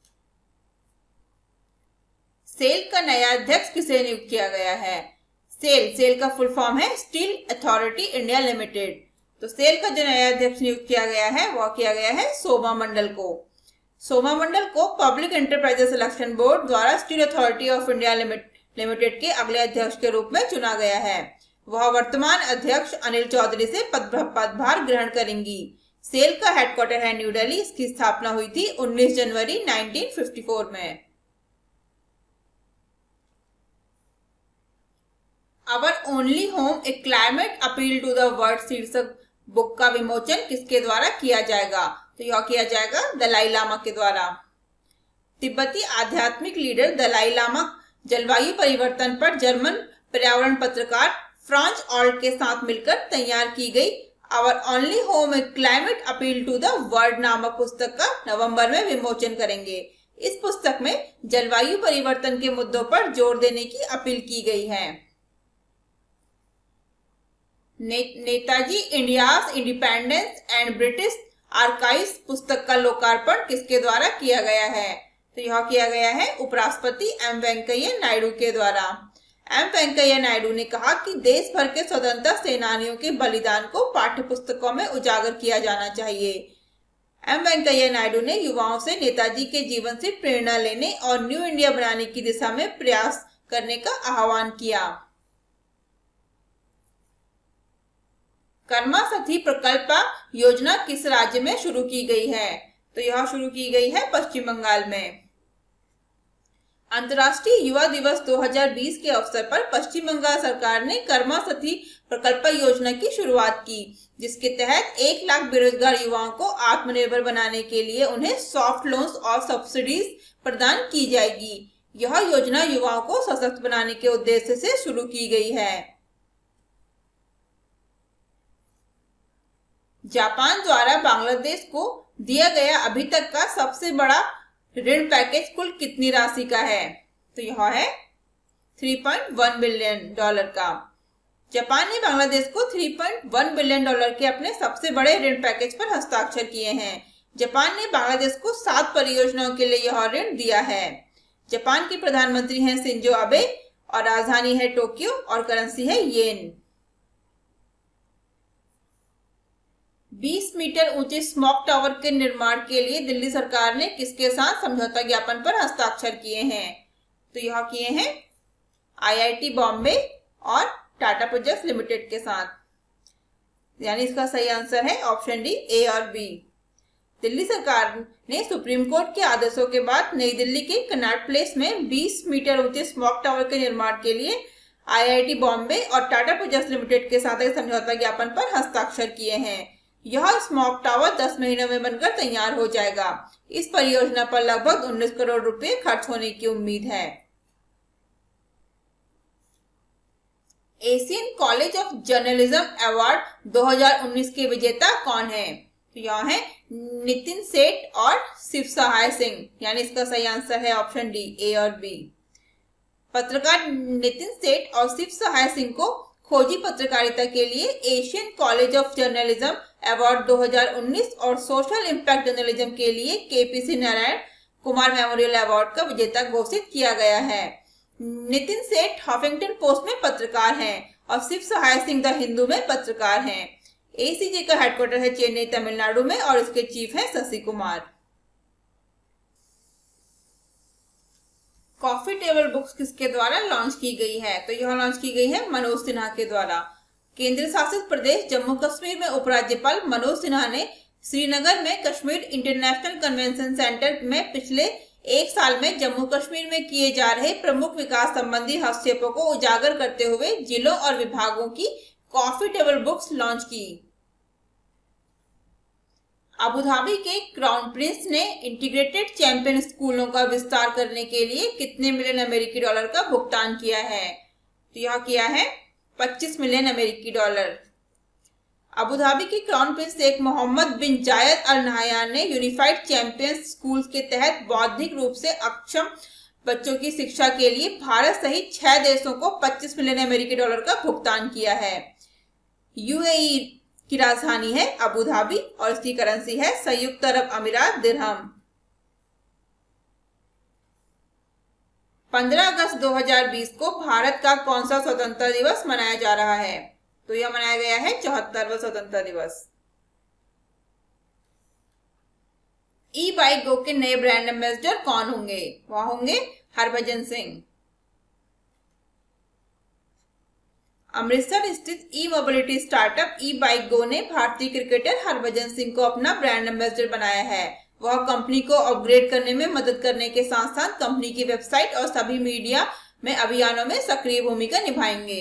सेल का नया अध्यक्ष किसे नियुक्त किया गया है? सेल सेल का फुल फॉर्म है स्टील अथॉरिटी इंडिया लिमिटेड। तो सेल का जो नया अध्यक्ष नियुक्त किया गया है वह किया गया है सोमा मंडल को। सोमा मंडल को पब्लिक एंटरप्राइजेस सिलेक्शन बोर्ड द्वारा Steel Authority of India Limited के अगले अध्यक्ष के रूप में चुना गया है। वह वर्तमान अध्यक्ष अनिल चौधरी से पदभार ग्रहण करेंगी। सेल का हेडक्वार्टर है न्यू दिल्ली। इसकी स्थापना हुई थी उन्नीस जनवरी उन्नीस सौ चौवन में। Our only home a climate appeal to the world शीर्षक बुक का विमोचन किसके द्वारा किया जाएगा? तो यह किया जाएगा दलाई लामा के द्वारा। तिब्बती आध्यात्मिक लीडर दलाई लामा जलवायु परिवर्तन पर जर्मन पर्यावरण पत्रकार फ्रांच ऑल्ट के साथ मिलकर तैयार की गई our only home climate appeal to the world नामक पुस्तक का नवंबर में विमोचन करेंगे। इस पुस्तक में जलवायु परिवर्तन के मुद्दों पर जोर देने की अपील की गई है। ने, Netaji India's independence and British archives पुस्तक का लोकार्पण किसके द्वारा किया गया है? तो यह किया गया है उपराष्ट्रपति एम वेंकैया नायडू के द्वारा। एम वेंकैया नायडू ने कहा कि देश भर के स्वतंत्रता सेनानियों के बलिदान को पाठ्य पुस्तकों में उजागर किया जाना चाहिए। एम वेंकैया नायडू ने युवाओं से नेताजी के जीवन से प्रेरणा लेने और न्यू इंडिया बनाने की दिशा में प्रयास करने का आह्वान किया। कर्मा साथी प्रकल्प योजना किस राज्य में शुरू की गई है? तो यह शुरू की गई है पश्चिम बंगाल में। अंतर्राष्ट्रीय युवा दिवस दो हज़ार बीस के अवसर पर पश्चिम बंगाल सरकार ने कर्मा साथी प्रकल्प योजना की शुरुआत की, जिसके तहत एक लाख बेरोजगार युवाओं को आत्मनिर्भर बनाने के लिए उन्हें सॉफ्ट लोन्स और सब्सिडीज प्रदान की जाएगी। यह योजना युवाओं को सशक्त बनाने के उद्देश्य से शुरू की गई है। जापान द्वारा बांग्लादेश को दिया गया अभी तक का सबसे बड़ा ऋण पैकेज कुल कितनी राशि का है? तो यह है तीन पॉइंट एक बिलियन डॉलर का। जापान ने बांग्लादेश को तीन पॉइंट एक बिलियन डॉलर के अपने सबसे बड़े ऋण पैकेज पर हस्ताक्षर किए हैं। जापान ने बांग्लादेश को सात परियोजनाओं के लिए यह ऋण दिया है। जापान के प्रधानमंत्री हैं शिंजो अबे और राजधानी है टोक्यो और करेंसी है येन। बीस मीटर ऊंचे स्मॉक टावर के निर्माण के लिए दिल्ली सरकार ने किसके साथ समझौता ज्ञापन पर हस्ताक्षर किए हैं? तो यह किए हैं आईआईटी बॉम्बे और टाटा प्रोजेक्ट्स लिमिटेड के साथ। यानी इसका सही आंसर है ऑप्शन डी, ए और बी। दिल्ली सरकार ने सुप्रीम कोर्ट के आदेशों के बाद नई दिल्ली के कनॉट प्लेस में बीस मीटर ऊंचे स्मॉक टावर के निर्माण के लिए आईआईटी बॉम्बे और टाटा प्रोजेक्ट्स लिमिटेड के साथ एक समझौता ज्ञापन पर हस्ताक्षर किए हैं। यह स्मॉक टावर दस महीनों में बनकर तैयार हो जाएगा। इस परियोजना पर लगभग उन्नीस करोड़ रुपए खर्च होने की उम्मीद है। Asian college of journalism award दो हज़ार उन्नीस के विजेता कौन है? तो यह है नितिन सेठ और शिव सहाय सिंह। यानी इसका सही आंसर है ऑप्शन डी, ए और बी। पत्रकार नितिन सेठ और शिव सहाय सिंह को खोजी पत्रकारिता के लिए Asian college of journalism award दो हज़ार उन्नीस और सोशल इम्पैक्ट जर्नलिज्म के लिए KPC Narayan Kumar memorial award का विजेता घोषित किया गया है। नितिन सेठ हफिंगटन पोस्ट में पत्रकार हैं और शिव सहाय सिंह द हिंदू में पत्रकार हैं। एसीजे का हेडक्वार्टर है चेन्नई तमिलनाडु में और इसके चीफ है Shashi Kumar. Coffee table books किसके द्वारा लॉन्च की गई है? तो यह लॉन्च की गई है मनोज सिन्हा के द्वारा। केंद्र शासित प्रदेश जम्मू कश्मीर में उपराज्यपाल मनोज सिन्हा ने श्रीनगर में कश्मीर इंटरनेशनल कन्वेंशन सेंटर में पिछले एक साल में जम्मू कश्मीर में किए जा रहे प्रमुख विकास संबंधी हस्तक्षेपों को उजागर करते हुए जिलों और विभागों की कॉफी टेबल बुक्स लॉन्च की। अबू धाबी के क्राउन प्रिंस ने इंटीग्रेटेड चैंपियन स्कूलों का विस्तार करने के लिए कितने मिलियन अमेरिकी डॉलर का भुगतान किया है? तो यह किया है पच्चीस मिलियन अमेरिकी डॉलर। अबू धाबी के crown prince Sheikh Mohammed bin Zayed Al Nahyan ने यूनिफाइड चैंपियन स्कूल्स के तहत बौद्धिक रूप से अक्षम बच्चों की शिक्षा के लिए भारत सहित छह देशों को पच्चीस मिलियन अमेरिकी डॉलर का भुगतान किया है। यूएई की राजधानी है अबू धाबी और इसकी करेंसी है संयुक्त अरब अमीरात दिरहम। पंद्रह अगस्त दो हज़ार बीस को भारत का कौन सा स्वतंत्रता दिवस मनाया जा रहा है? तो यह मनाया गया है चौहत्तरवां स्वतंत्रता दिवस। ई बाइक गो के नए ब्रांड एम्बेसडर कौन होंगे? वह होंगे हरभजन सिंह। अमृतसर स्थित e mobility startup e bike go ने भारतीय क्रिकेटर हरभजन सिंह को अपना ब्रांड एम्बेसडर बनाया है। वह कंपनी को अपग्रेड करने में मदद करने के साथ साथ कंपनी की वेबसाइट और सभी मीडिया में अभियानों में सक्रिय भूमिका निभाएंगे।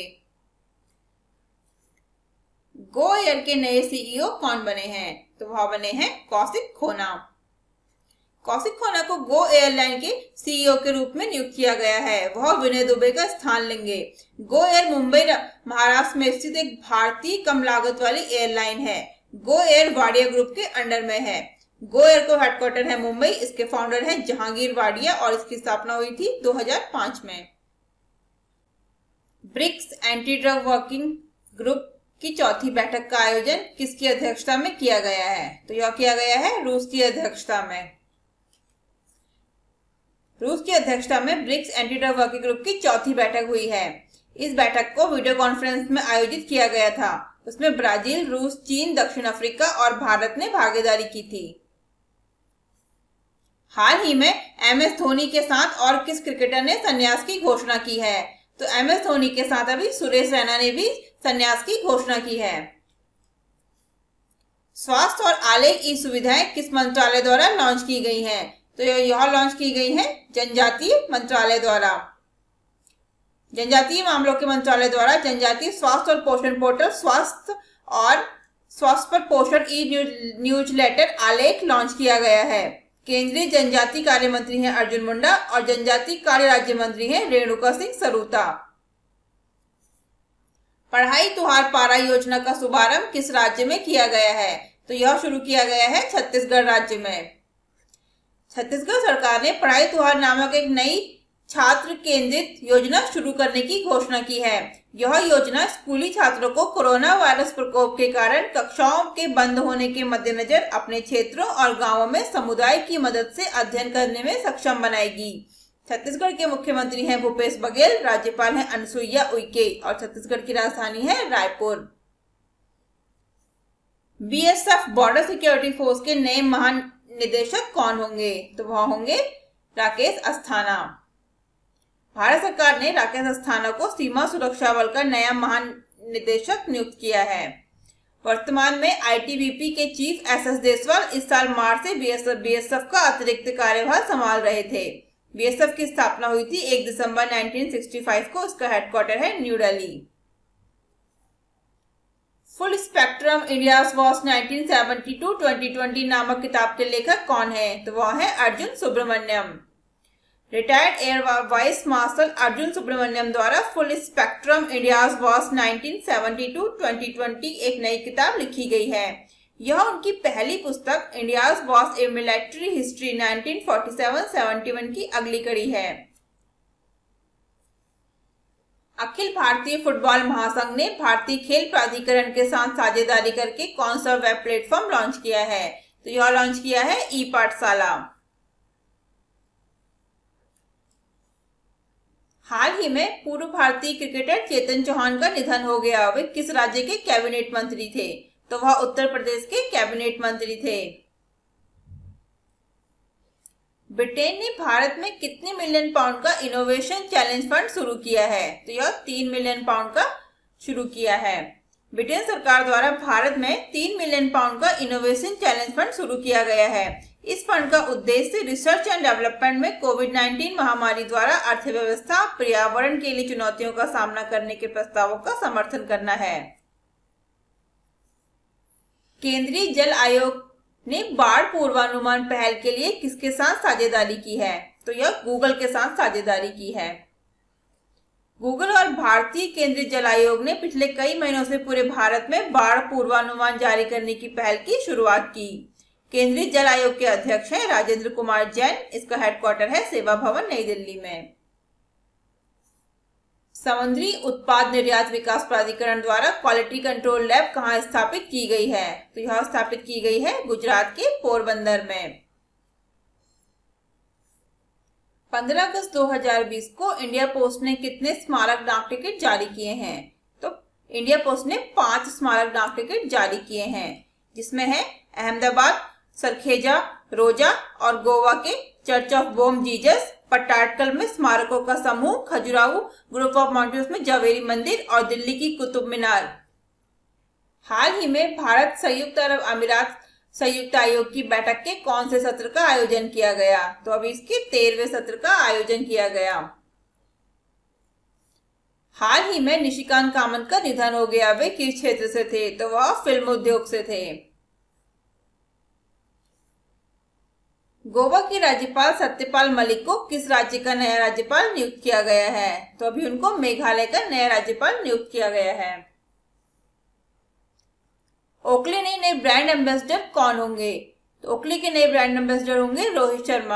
गो एयर के नए सीईओ कौन बने हैं? तो वह बने हैं कौशिक खोना। कौशिक खोना को गो एयरलाइन के सीईओ के रूप में नियुक्त किया गया है। वह विनय दुबे का स्थान लेंगे। गो एयर मुंबई महाराष्ट्र में स्थित एक भारतीय कम लागत वाली एयरलाइन है। गो एयर वाडिया ग्रुप के अंडर में है। गो एयर को हेडक्वार्टर है मुंबई। इसके फाउंडर हैं जहांगीर वाडिया और इसकी स्थापना हुई थी दो हज़ार पाँच में। BRICS anti drug working group की चौथी बैठक का आयोजन किसकी अध्यक्षता में किया गया है? तो यह किया गया है रूस की अध्यक्षता में। रूस की अध्यक्षता में BRICS anti drug working group की चौथी बैठक हुई है। इस बैठक को वीडियो कॉन्फ्रेंस में आयोजित किया गया था। उसमें ब्राजील, रूस, चीन, दक्षिण अफ्रीका और भारत ने भागीदारी की थी। हाल ही में एम एस धोनी के साथ और किस क्रिकेटर ने संन्यास की घोषणा की है? तो एम एस धोनी के साथ अभी सुरेश रैना ने भी संन्यास की घोषणा की है। स्वास्थ्य और आलेख ई सुविधाएं किस मंत्रालय द्वारा लॉन्च की गई हैं? तो यह लॉन्च की गई है जनजातीय मंत्रालय द्वारा। जनजातीय मामलों के मंत्रालय द्वारा जनजातीय स्वास्थ्य और पोषण पोर्टल स्वास्थ्य और स्वास्थ्य पर पोषण ई न्यूज़लेटर आलेख लॉन्च किया गया है। केंद्रीय जनजातीय कार्य मंत्री हैं अर्जुन मुंडा और जनजातीय कार्य राज्य मंत्री हैं रेणुका सिंह सरूता। पढ़ाई तुहार पारा योजना का शुभारंभ किस राज्य में किया गया है? तो यह शुरू किया गया है छत्तीसगढ़ राज्य में। छत्तीसगढ़ सरकार ने पढ़ाई तुहार नामक एक नई छात्र केंद्रित योजना शुरू करने की घोषणा की है। यह योजना स्कूली छात्रों को कोरोना वायरस प्रकोप के कारण कक्षाओं के बंद होने के मद्देनजर अपने क्षेत्रों और गांवों में समुदाय की मदद से अध्ययन करने में सक्षम बनाएगी। छत्तीसगढ़ के मुख्यमंत्री हैं भूपेश बघेल, राज्यपाल हैं अनुसुईया उइके और छत्तीसगढ़ की राजधानी है Raipur. B S F border security force के नए महानिदेशक कौन होंगे? तो वह होंगे राकेश अस्थाना। भारत सरकार ने राकेश अस्थाना को सीमा सुरक्षा बल का नया महानिदेशक नियुक्त किया है। वर्तमान में आई टी बी पी के चीफ एस एस देसवाल इस साल मार्च से बी एस एफ का अतिरिक्त कार्यभार संभाल रहे थे। बी एस एफ की स्थापना हुई थी एक दिसंबर उन्नीस सौ पैंसठ को। इसका हेडक्वार्टर है new Delhi. Full spectrum India's wars nineteen seventy two twenty twenty नामक किताब के लेखक कौन है? तो वह है Arjun Subramaniam. Retired air vice marshal Arjun Subramaniam द्वारा full spectrum India's wars nineteen seventy two twenty twenty एक नई किताब लिखी गई है। यह उनकी पहली पुस्तक India's wars a military history nineteen forty seven seventy one की अगली कड़ी है। अखिल भारतीय फुटबॉल महासंघ ने भारतीय खेल प्राधिकरण के साथ साझेदारी करके कौन सा वेब प्लेटफॉर्म लॉन्च किया है? तो यह लॉन्च किया है ई पाठशाला। हाल ही में पूर्व भारतीय क्रिकेटर चेतन चौहान का निधन हो गया। वे किस राज्य के कैबिनेट मंत्री थे? तो वह उत्तर प्रदेश के कैबिनेट मंत्री थे। ब्रिटेन ने भारत में कितने मिलियन पाउंड का इनोवेशन चैलेंज फंड शुरू किया है? तो यह तीन मिलियन पाउंड का शुरू किया है। ब्रिटेन सरकार द्वारा भारत में तीन मिलियन पाउंड का इनोवेशन चैलेंज फंड शुरू किया गया है। इस फंड का उद्देश्य रिसर्च एंड डेवलपमेंट में कोविड नाइनटीन महामारी द्वारा अर्थव्यवस्था, पर्यावरण के लिए चुनौतियों का सामना करने के प्रस्तावों का समर्थन करना है। केंद्रीय जल आयोग ने बाढ़ पूर्वानुमान पहल के लिए किसके साथ साझेदारी की है? तो यह गूगल के साथ साझेदारी की है। गूगल और भारतीय केंद्रीय जल आयोग ने पिछले कई महीनों से पूरे भारत में बाढ़ पूर्वानुमान जारी करने की पहल की शुरुआत की। केंद्रीय जल आयोग के अध्यक्ष हैं राजेंद्र कुमार जैन। इसका हेडक्वार्टर है सेवा भवन नई दिल्ली में। समुद्री उत्पाद निर्यात विकास प्राधिकरण द्वारा क्वालिटी कंट्रोल लैब कहाँ स्थापित की गई है? तो यह स्थापित की गई है गुजरात के पोरबंदर में। पंद्रह अगस्त दो हज़ार बीस को इंडिया पोस्ट ने कितने स्मारक डाक टिकट जारी किए हैं? तो इंडिया पोस्ट ने पांच स्मारक डाक टिकट जारी किए हैं, जिसमें है अहमदाबाद, सरखेजा, रोजा और गोवा के church of Bom Jesus, Pattadakal में स्मारकों का समूह, खजुराहो ग्रुप ऑफ माउंटेन्स में जवेरी मंदिर और दिल्ली की कुतुब मीनार। हाल ही में भारत संयुक्त अरब अमीरात संयुक्त आयोग की बैठक के कौन से सत्र का आयोजन किया गया? तो अभी इसके तेरहवें सत्र का आयोजन किया गया। हाल ही में निशिकांत कामत का निधन हो गया। वे किस क्षेत्र से थे? तो वह फिल्म उद्योग से थे। गोवा की राज्यपाल सत्यपाल मलिक को किस राज्य का नया राज्यपाल नियुक्त किया गया है? तो अभी उनको मेघालय का नया राज्यपाल नियुक्त किया गया है। ओखली के नए ब्रांड एम्बेसडर कौन होंगे? तो ओखली के नए ब्रांड एम्बेसडर होंगे Rohit Sharma.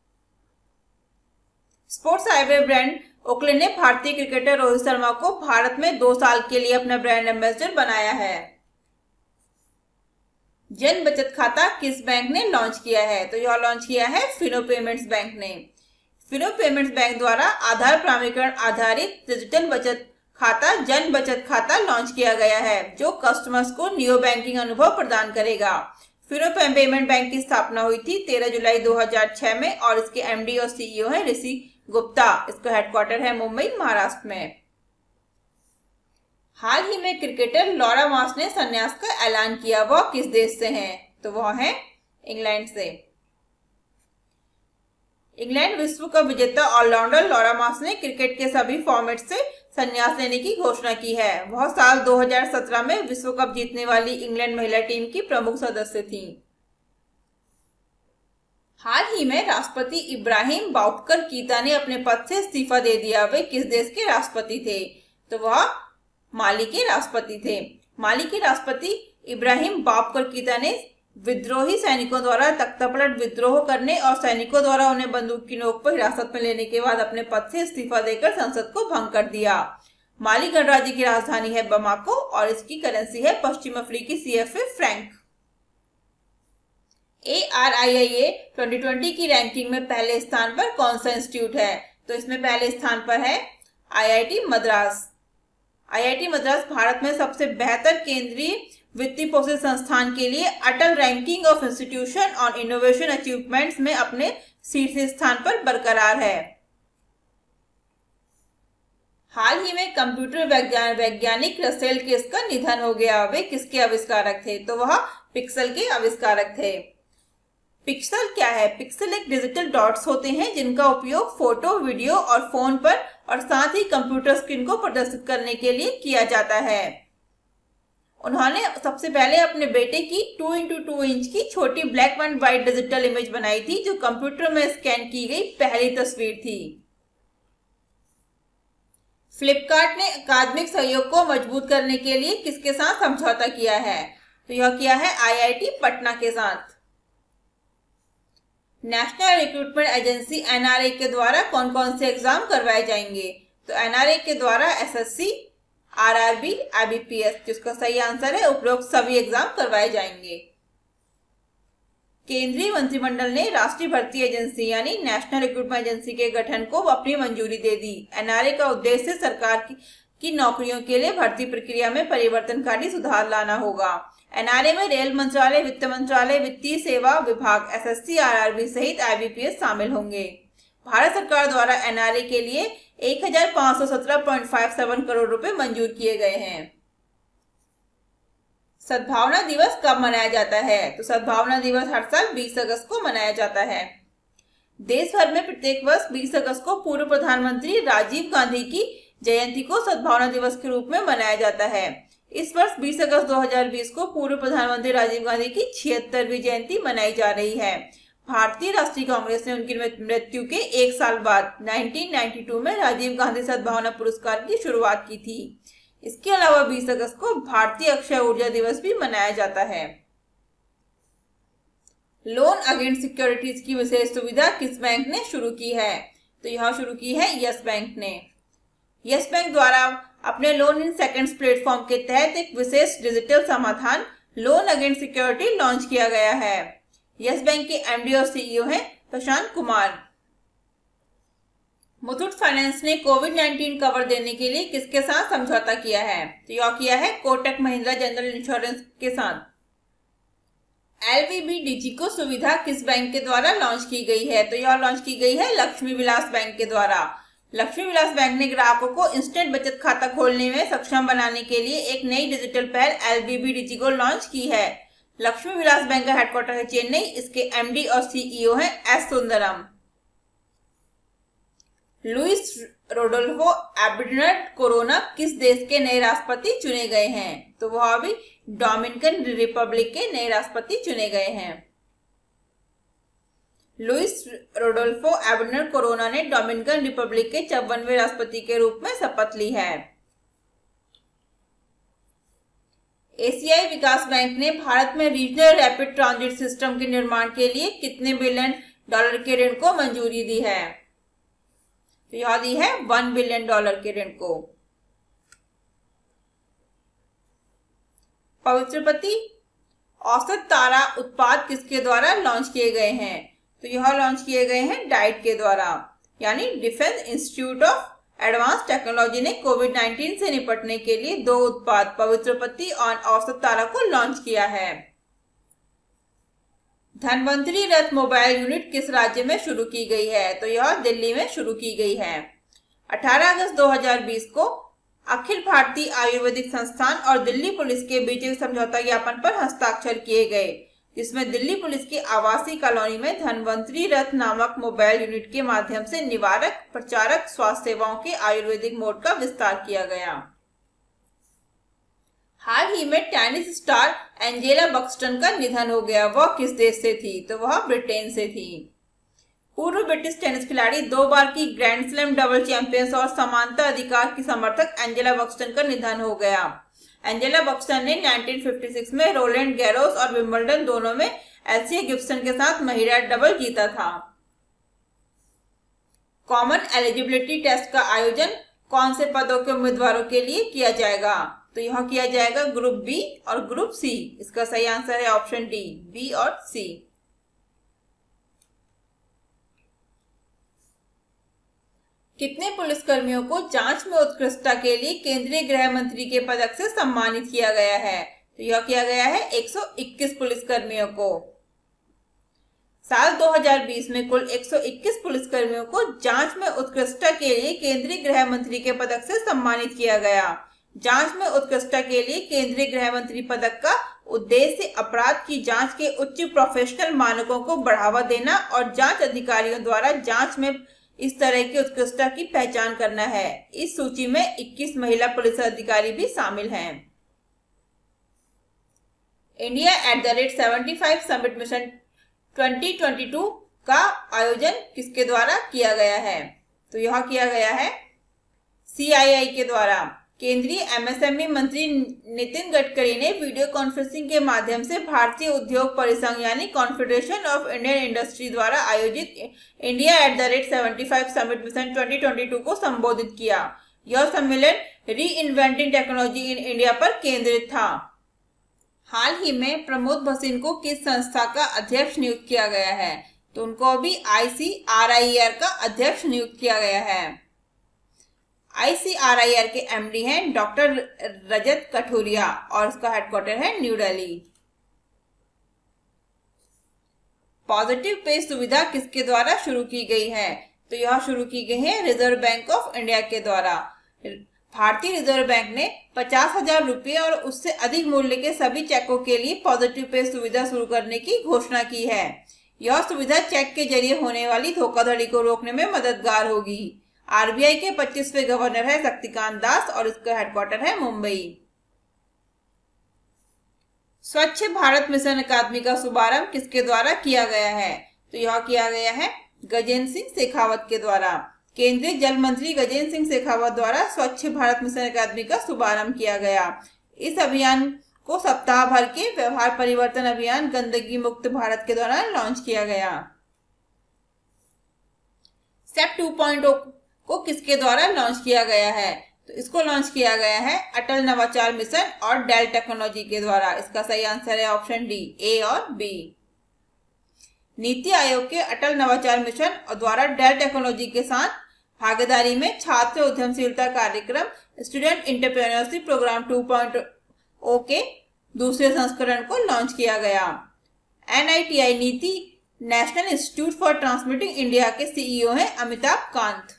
Sports highway brand ओखली ने भारतीय क्रिकेटर रोहित शर्मा को भारत में दो साल के लिए अपना ब्रांड एम्बेसडर बनाया है। जन बचत खाता किस बैंक ने लॉन्च किया है? तो यह लॉन्च किया है फिनो पेमेंट्स बैंक ने। फिनो पेमेंट्स बैंक द्वारा आधार प्रमाणीकरण आधारित डिजिटल बचत खाता जन बचत खाता लॉन्च किया गया है, जो कस्टमर्स को नियो बैंकिंग अनुभव प्रदान करेगा। फिनो पेमेंट बैंक की स्थापना हुई थी तेरह जुलाई दो हज़ार छह में और इसके एमडी और सीईओ हैं ऋषि गुप्ता। इसका हेडक्वार्टर है मुंबई, महाराष्ट्र में। हाल ही में क्रिकेटर लॉरा मार्श ने संन्यास का ऐलान किया। वह किस देश से हैं? तो वह है इंग्लैंड से। इंग्लैंड विश्व कप विजेता ऑलराउंडर लॉरा मार्श ने क्रिकेट के सभी फॉर्मेट से संन्यास लेने की घोषणा की है। वह साल दो हज़ार सत्रह में विश्व कप जीतने वाली इंग्लैंड महिला टीम की प्रमुख सदस्य थीं। हाल ही में राष्ट्रपति इब्राहिम बाउबकर कीता ने अपने पद से इस्तीफा दे दिया। वे किस देश के राष्ट्रपति थे? तो वह माली के राष्ट्रपति थे। माली के राष्ट्रपति इब्राहिम बाउबकर कीता ने विद्रोही सैनिकों द्वारा तख्तापलट विद्रोह करने और सैनिकों द्वारा उन्हें बंदूक की नोक पर हिरासत में लेने के बाद अपने पद से इस्तीफा देकर संसद को भंग कर दिया। माली गणराज्य की राजधानी है बमाको और इसकी करेंसी है पश्चिम अफ्रीकी CFA franc. A R I I A twenty twenty की रैंकिंग में पहले स्थान पर कौन सा इंस्टीट्यूट है? तो इसमें पहले स्थान पर है I I T Madras. I I T Madras Bharat में सबसे बेहतर केंद्रीय वित्तीय पोषित संस्थान के लिए Atal ranking of institution on innovation achievements में अपने शीर्ष स्थान पर बरकरार है। हाल ही में कंप्यूटर वैज्ञानिक रसेल केस का निधन हो गया। वे किसके आविष्कारक थे? तो वह पिक्सल के आविष्कारक थे। पिक्सल क्या है? पिक्सल एक डिजिटल डॉट्स होते हैं जिनका उपयोग फोटो, वीडियो और फोन पर और साथ ही कंप्यूटर स्क्रीन को प्रदर्शित करने के लिए किया जाता है। उन्होंने सबसे पहले अपने बेटे की टू इंटू टू इंच की छोटी black and white digital image बनाई थी, जो कंप्यूटर में स्कैन की गई पहली तस्वीर थी। फ्लिपकार्ट ने अकादमिक सहयोग को मजबूत करने के लिए किसके साथ समझौता किया है? तो यह किया है आई आई टी पटना के साथ। National recruitment agency N R A के द्वारा कौन कौन से एग्जाम करवाए जाएंगे? तो एन आर ए के द्वारा S S C, R R B, I B P S, जिसका सही आंसर है उपरोक्त सभी एग्जाम करवाए जाएंगे। केंद्रीय मंत्रिमंडल ने राष्ट्रीय भर्ती एजेंसी यानी नेशनल रिक्रूटमेंट एजेंसी के गठन को अपनी मंजूरी दे दी। एन आर ए का उद्देश्य सरकार की, की नौकरियों के लिए भर्ती प्रक्रिया में परिवर्तनकारी सुधार लाना होगा। एन आर ए में रेल मंत्रालय, वित्त मंत्रालय, वित्तीय सेवा विभाग, S S C, R R B सहित आई बी पी एस शामिल होंगे। भारत सरकार द्वारा एन आर ए के लिए एक हजार पाँच सौ सत्रह पॉइंट पाँच सात करोड़ रुपए मंजूर किए गए हैं। सद्भावना दिवस कब मनाया जाता है? तो सद्भावना दिवस हर साल बीस अगस्त को मनाया जाता है। देश भर में प्रत्येक वर्ष बीस अगस्त को पूर्व प्रधानमंत्री राजीव गांधी की जयंती को सद्भावना दिवस के रूप में मनाया जाता है। इस वर्ष बीस अगस्त दो हज़ार बीस को पूर्व प्रधानमंत्री राजीव गांधी की छिहत्तरवीं जयंती मनाई जा रही है। भारतीय राष्ट्रीय कांग्रेस ने उनकी मृत्यु के एक साल बाद उन्नीस सौ बानवे में राजीव गांधी सद्भावना पुरस्कार की शुरुआत की थी। इसके अलावा बीस अगस्त को भारतीय अक्षय ऊर्जा दिवस भी मनाया जाता है। लोन अगेंस्ट सिक्योरिटीज की विशेष सुविधा किस बैंक ने शुरू की है? तो यह शुरू की है यस बैंक ने। यस बैंक द्वारा अपने लोन इन सेकंड्स प्लेटफॉर्म के तहत एक विशेष डिजिटल समाधान लोन अगेंस्ट सिक्योरिटी लॉन्च किया गया है। यस बैंक के एम डी और सी ई ओ हैं प्रशांत कुमार। मुथूट फाइनेंस ने कोविड नाइन्टीन कवर देने के लिए किसके साथ समझौता किया है? तो यह किया है कोटक महिंद्रा जनरल इंश्योरेंस के साथ। एल वी बी डिजिको सुविधा किस बैंक के द्वारा लॉन्च की गई है? तो यह लॉन्च की गई है लक्ष्मी विलास बैंक के द्वारा। लक्ष्मी विलास बैंक ने ग्राहकों को इंस्टेंट बचत खाता खोलने में सक्षम बनाने के लिए एक नई डिजिटल पहल L V B Digico launch की है। लक्ष्मी विलास बैंक का हेडक्वार्टर है चेन्नई। इसके एम डी और सी ई ओ हैं S Sundaram. Luis Rodolfo Abinader Corona किस देश के नए राष्ट्रपति चुने गए हैं? तो वह अभी डोमिनिकन रिपब्लिक के नए राष्ट्रपति चुने गए हैं। लुइस रोडोल्फो एबनर कोरोना ने डोमिनिकन रिपब्लिक के चौवनवें राष्ट्रपति के रूप में शपथ ली है। एशियाई विकास बैंक ने भारत में रीजनल रैपिड ट्रांजिट सिस्टम के निर्माण के लिए कितने बिलियन डॉलर के ऋण को मंजूरी दी है? तो यह दी है वन बिलियन डॉलर के ऋण को। पवित्रपति औसत तारा उत्पाद किसके द्वारा लॉन्च किए गए हैं? तो यह लॉन्च किए गए हैं डाइट के द्वारा, यानी defence institute of advance technology ने कोविड नाइन्टीन से निपटने के लिए दो उत्पाद पवित्रपति और औसत तारा को लॉन्च किया है। धन्वंतरी रथ मोबाइल यूनिट किस राज्य में शुरू की गई है? तो यह दिल्ली में शुरू की गई है। अठारह अगस्त दो हज़ार बीस को अखिल भारतीय आयुर्वेदिक संस्थान और दिल्ली पुलिस के बीच एक समझौता ज्ञापन पर हस्ताक्षर किए गए, जिसमें दिल्ली पुलिस की आवासीय कॉलोनी में धन्वंतरी रथ नामक मोबाइल यूनिट के माध्यम से निवारक प्रचारक स्वास्थ्य सेवाओं के आयुर्वेदिक मोड का विस्तार किया गया। हाल ही में टेनिस स्टार एंजेला बक्सटन का निधन हो गया। वह किस देश से थी? तो वह ब्रिटेन से थी। पूर्व ब्रिटिश टेनिस खिलाड़ी, दो बार की ग्रैंड स्लैम डबल चैंपियंस और समानता अधिकार की समर्थक एंजेला बक्सटन का निधन हो गया। एंजेला बक्सटन ने उन्नीस सौ छप्पन में रोलैंड गैरोस और विंबलडन दोनों में एल्सिया गिब्सन के साथ महिला डबल जीता था। कॉमन एलिजिबिलिटी टेस्ट का आयोजन कौन से पदों के उम्मीदवारों के लिए किया जाएगा? तो यह किया जाएगा ग्रुप बी और ग्रुप सी। इसका सही आंसर है ऑप्शन डी, बी और सी। कितने पुलिसकर्मियों को जांच में उत्कृष्टता के लिए केंद्रीय गृह मंत्री के पदक से सम्मानित किया गया है? तो यह किया गया है एक सौ इक्कीस पुलिसकर्मियों को। साल दो हज़ार बीस में कुल एक सौ इक्कीस पुलिसकर्मियों को जांच में उत्कृष्टता के लिए केंद्रीय गृह मंत्री के पदक से सम्मानित किया गया। जांच में उत्कृष्टता के लिए केंद्रीय गृह मंत्री पदक का उद्देश्य अपराध की जांच के उच्च प्रोफेशनल मानकों को बढ़ावा देना और जांच अधिकारियों द्वारा जांच में इस तरह की उत्कृष्टता की पहचान करना है। इस सूची में इक्कीस महिला पुलिस अधिकारी भी शामिल हैं। India at the rate seventy five summit mission दो हज़ार बाईस का आयोजन किसके द्वारा किया गया है? तो यह किया गया है सी आई आई के द्वारा। केंद्रीय एम एस एम ई मंत्री नितिन गडकरी ने वीडियो कॉन्फ्रेंसिंग के माध्यम से भारतीय उद्योग परिसंघ यानी कॉन्फेडरेशन ऑफ इंडियन इंडस्ट्री द्वारा आयोजित India at the rate seventy five summit mission दो हज़ार बाईस को संबोधित किया। यह सम्मेलन री इन्वेंटिंग टेक्नोलॉजी इन इंडिया पर केंद्रित था। हाल ही में प्रमोद भसीन को किस संस्था का अध्यक्ष नियुक्त किया गया है? तो उनको अभी आई सी आर आई आर का अध्यक्ष नियुक्त किया गया है। I C R I R के एम डी हैं डॉक्टर रजत कठुरिया और उसका हेडक्वार्टर है न्यू दिल्ली। पॉजिटिव पे सुविधा किसके द्वारा शुरू की गई है? तो यह शुरू की गई है रिजर्व बैंक ऑफ इंडिया के द्वारा। भारतीय रिजर्व बैंक ने पचास हजार रुपये और उससे अधिक मूल्य के सभी चेकों के लिए पॉजिटिव पे सुविधा शुरू करने की घोषणा की है। यह सुविधा चेक के जरिए होने वाली धोखाधड़ी को रोकने में मददगार होगी। आर बी आई के पच्चीसवें गवर्नर है शक्तिकांत दास और इसका हेडक्वार्टर है मुंबई। स्वच्छ भारत मिशन अकादमी का शुभारंभ किसके द्वारा किया गया है? तो यह किया गया है गजेंद्र सिंह शेखावत के द्वारा। केंद्रीय जल मंत्री गजेंद्र सिंह शेखावत द्वारा स्वच्छ भारत मिशन अकादमी का शुभारंभ किया गया। इस अभियान को सप्ताह भर के व्यवहार परिवर्तन अभियान गंदगी मुक्त भारत के दौरान लॉन्च किया गया। सेप टू पॉइंट ओ को किसके द्वारा लॉन्च किया गया है? तो इसको लॉन्च किया गया है अटल नवाचार मिशन और डेल टेक्नोलॉजी के द्वारा। इसका सही आंसर है ऑप्शन डी, ए और बी। नीति आयोग के अटल नवाचार मिशन और द्वारा डेल टेक्नोलॉजी के साथ भागीदारी में छात्र उद्यमशीलता कार्यक्रम student entrepreneurship program two point O के दूसरे संस्करण को लॉन्च किया गया। N I T I NITI national institute for transmitting India के सी ई ओ हैं अमिताभ कांत।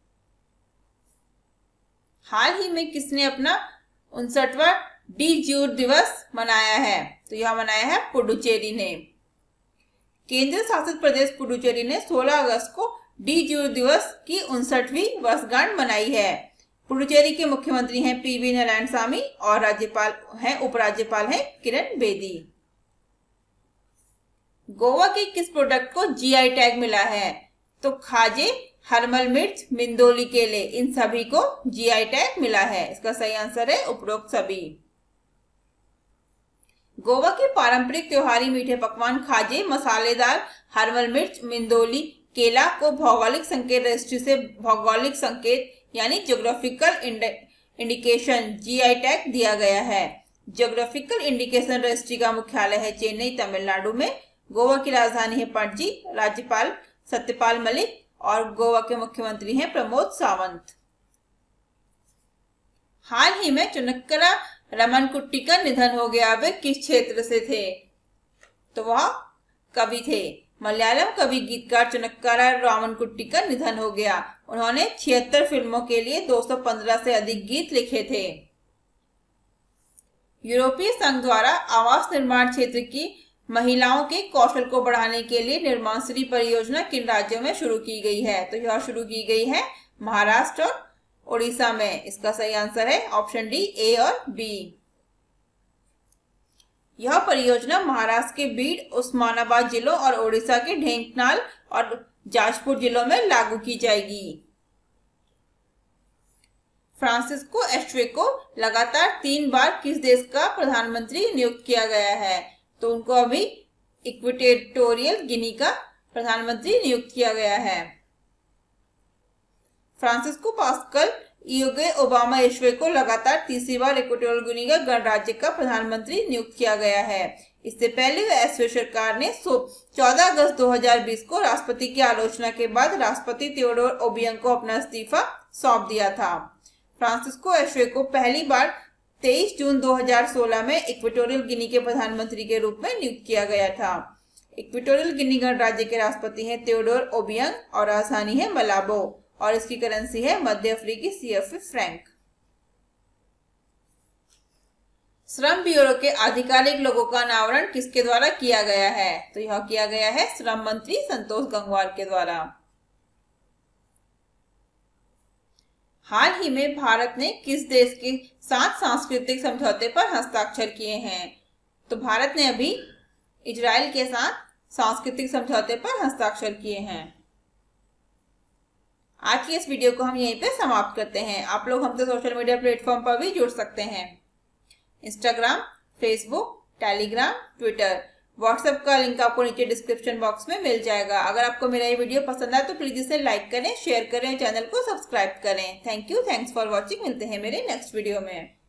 हाल ही में किसने अपना उनसठवां डी जूर दिवस मनाया है? तो यह मनाया है पुडुचेरी ने। केंद्र शासित प्रदेश पुडुचेरी ने सोलह अगस्त को डी जूर दिवस की उनसठवीं वर्षगांठ मनाई है। पुडुचेरी के मुख्यमंत्री हैं पी वी नारायण स्वामी और राज्यपाल हैं उपराज्यपाल हैं किरण बेदी। गोवा के किस प्रोडक्ट को जीआई टैग मिला है? तो खाजे, हरमल मिर्च, मिंदोली केले, इन सभी को जीआई टैग मिला है। इसका सही आंसर है उपरोक्त सभी। गोवा के पारंपरिक त्योहारी मीठे पकवान खाजे, मसालेदार, हरमल मिर्च, मिंदोली केला को भौगोलिक संकेत रजिस्ट्री से भौगोलिक संकेत यानी ज्योग्राफिकल इंडिकेशन जीआई टैग दिया गया है। ज्योग्राफिकल इंडिकेशन रजिस्ट्री का मुख्यालय है चेन्नई, तमिलनाडु में। गोवा की राजधानी है पणजी। राज्यपाल सत्यपाल मलिक और गोवा के मुख्यमंत्री हैं प्रमोद सावंत। हाल ही में चुनक्करा रमनकुट्टी का निधन हो गया। वे किस क्षेत्र से थे? तो वह कवि थे। मलयालम कवि गीतकार चुनक्करा रामनकुट्टी का निधन हो गया। उन्होंने छिहत्तर फिल्मों के लिए दो सौ पंद्रह से अधिक गीत लिखे थे। यूरोपीय संघ द्वारा आवास निर्माण क्षेत्र की महिलाओं के कौशल को बढ़ाने के लिए निर्माणश्री परियोजना किन राज्यों में शुरू की गई है? तो यह शुरू की गई है महाराष्ट्र और ओडिशा में। इसका सही आंसर है ऑप्शन डी, ए और बी। यह परियोजना महाराष्ट्र के बीड, उस्मानाबाद जिलों और ओडिशा के ढेंकनाल और जाजपुर जिलों में लागू की जाएगी। फ्रांसिस्को एस्ट्रे को लगातार तीन बार किस देश का प्रधानमंत्री नियुक्त किया गया है? तो उनको अभी इक्वेटोरियल गिनी का प्रधानमंत्री नियुक्त किया गया है। Francisco Pascual Eyegue Obama Asue को लगातार तीसरी बार इक्वेटोरियल गिनी का गणराज्य का प्रधानमंत्री नियुक्त किया गया है। इससे पहले एश्वे सरकार ने चौदह अगस्त दो हज़ार बीस को राष्ट्रपति की आलोचना के बाद राष्ट्रपति थियोडोर ओबियांग को अपना इस्तीफा सौंप दिया था। फ्रांसिस्को एश्वे को पहली बार तेईस जून दो हज़ार सोलह में इक्वेटोरियल गिनी के प्रधानमंत्री के रूप में नियुक्त किया गया था। इक्वेटोरियल गिनी गणराज्य के राष्ट्रपति हैं थियोडोर ओबियांग और राजधानी है मलाबो और इसकी करेंसी है मध्य अफ्रीकी सीएफ फ्रैंक। श्रम ब्यूरो के आधिकारिक लोगों का अनावरण किसके द्वारा किया गया है? तो यह किया गया है श्रम मंत्री संतोष गंगवार के द्वारा। हाल ही में भारत ने किस देश के साथ सांस्कृतिक समझौते पर हस्ताक्षर किए हैं? तो भारत ने अभी इजराइल के साथ सांस्कृतिक समझौते पर हस्ताक्षर किए हैं। आज की इस वीडियो को हम यहीं पे समाप्त करते हैं। आप लोग हमसे सोशल मीडिया प्लेटफॉर्म पर भी जुड़ सकते हैं। Instagram, Facebook, Telegram, Twitter, WhatsApp का लिंक आपको नीचे डिस्क्रिप्शन बॉक्स में मिल जाएगा। अगर आपको मेरा ये वीडियो पसंद आए तो प्लीज इसे लाइक करें, शेयर करें, चैनल को सब्सक्राइब करें। Thank you, thanks for watching. मिलते हैं मेरे नेक्स्ट वीडियो में।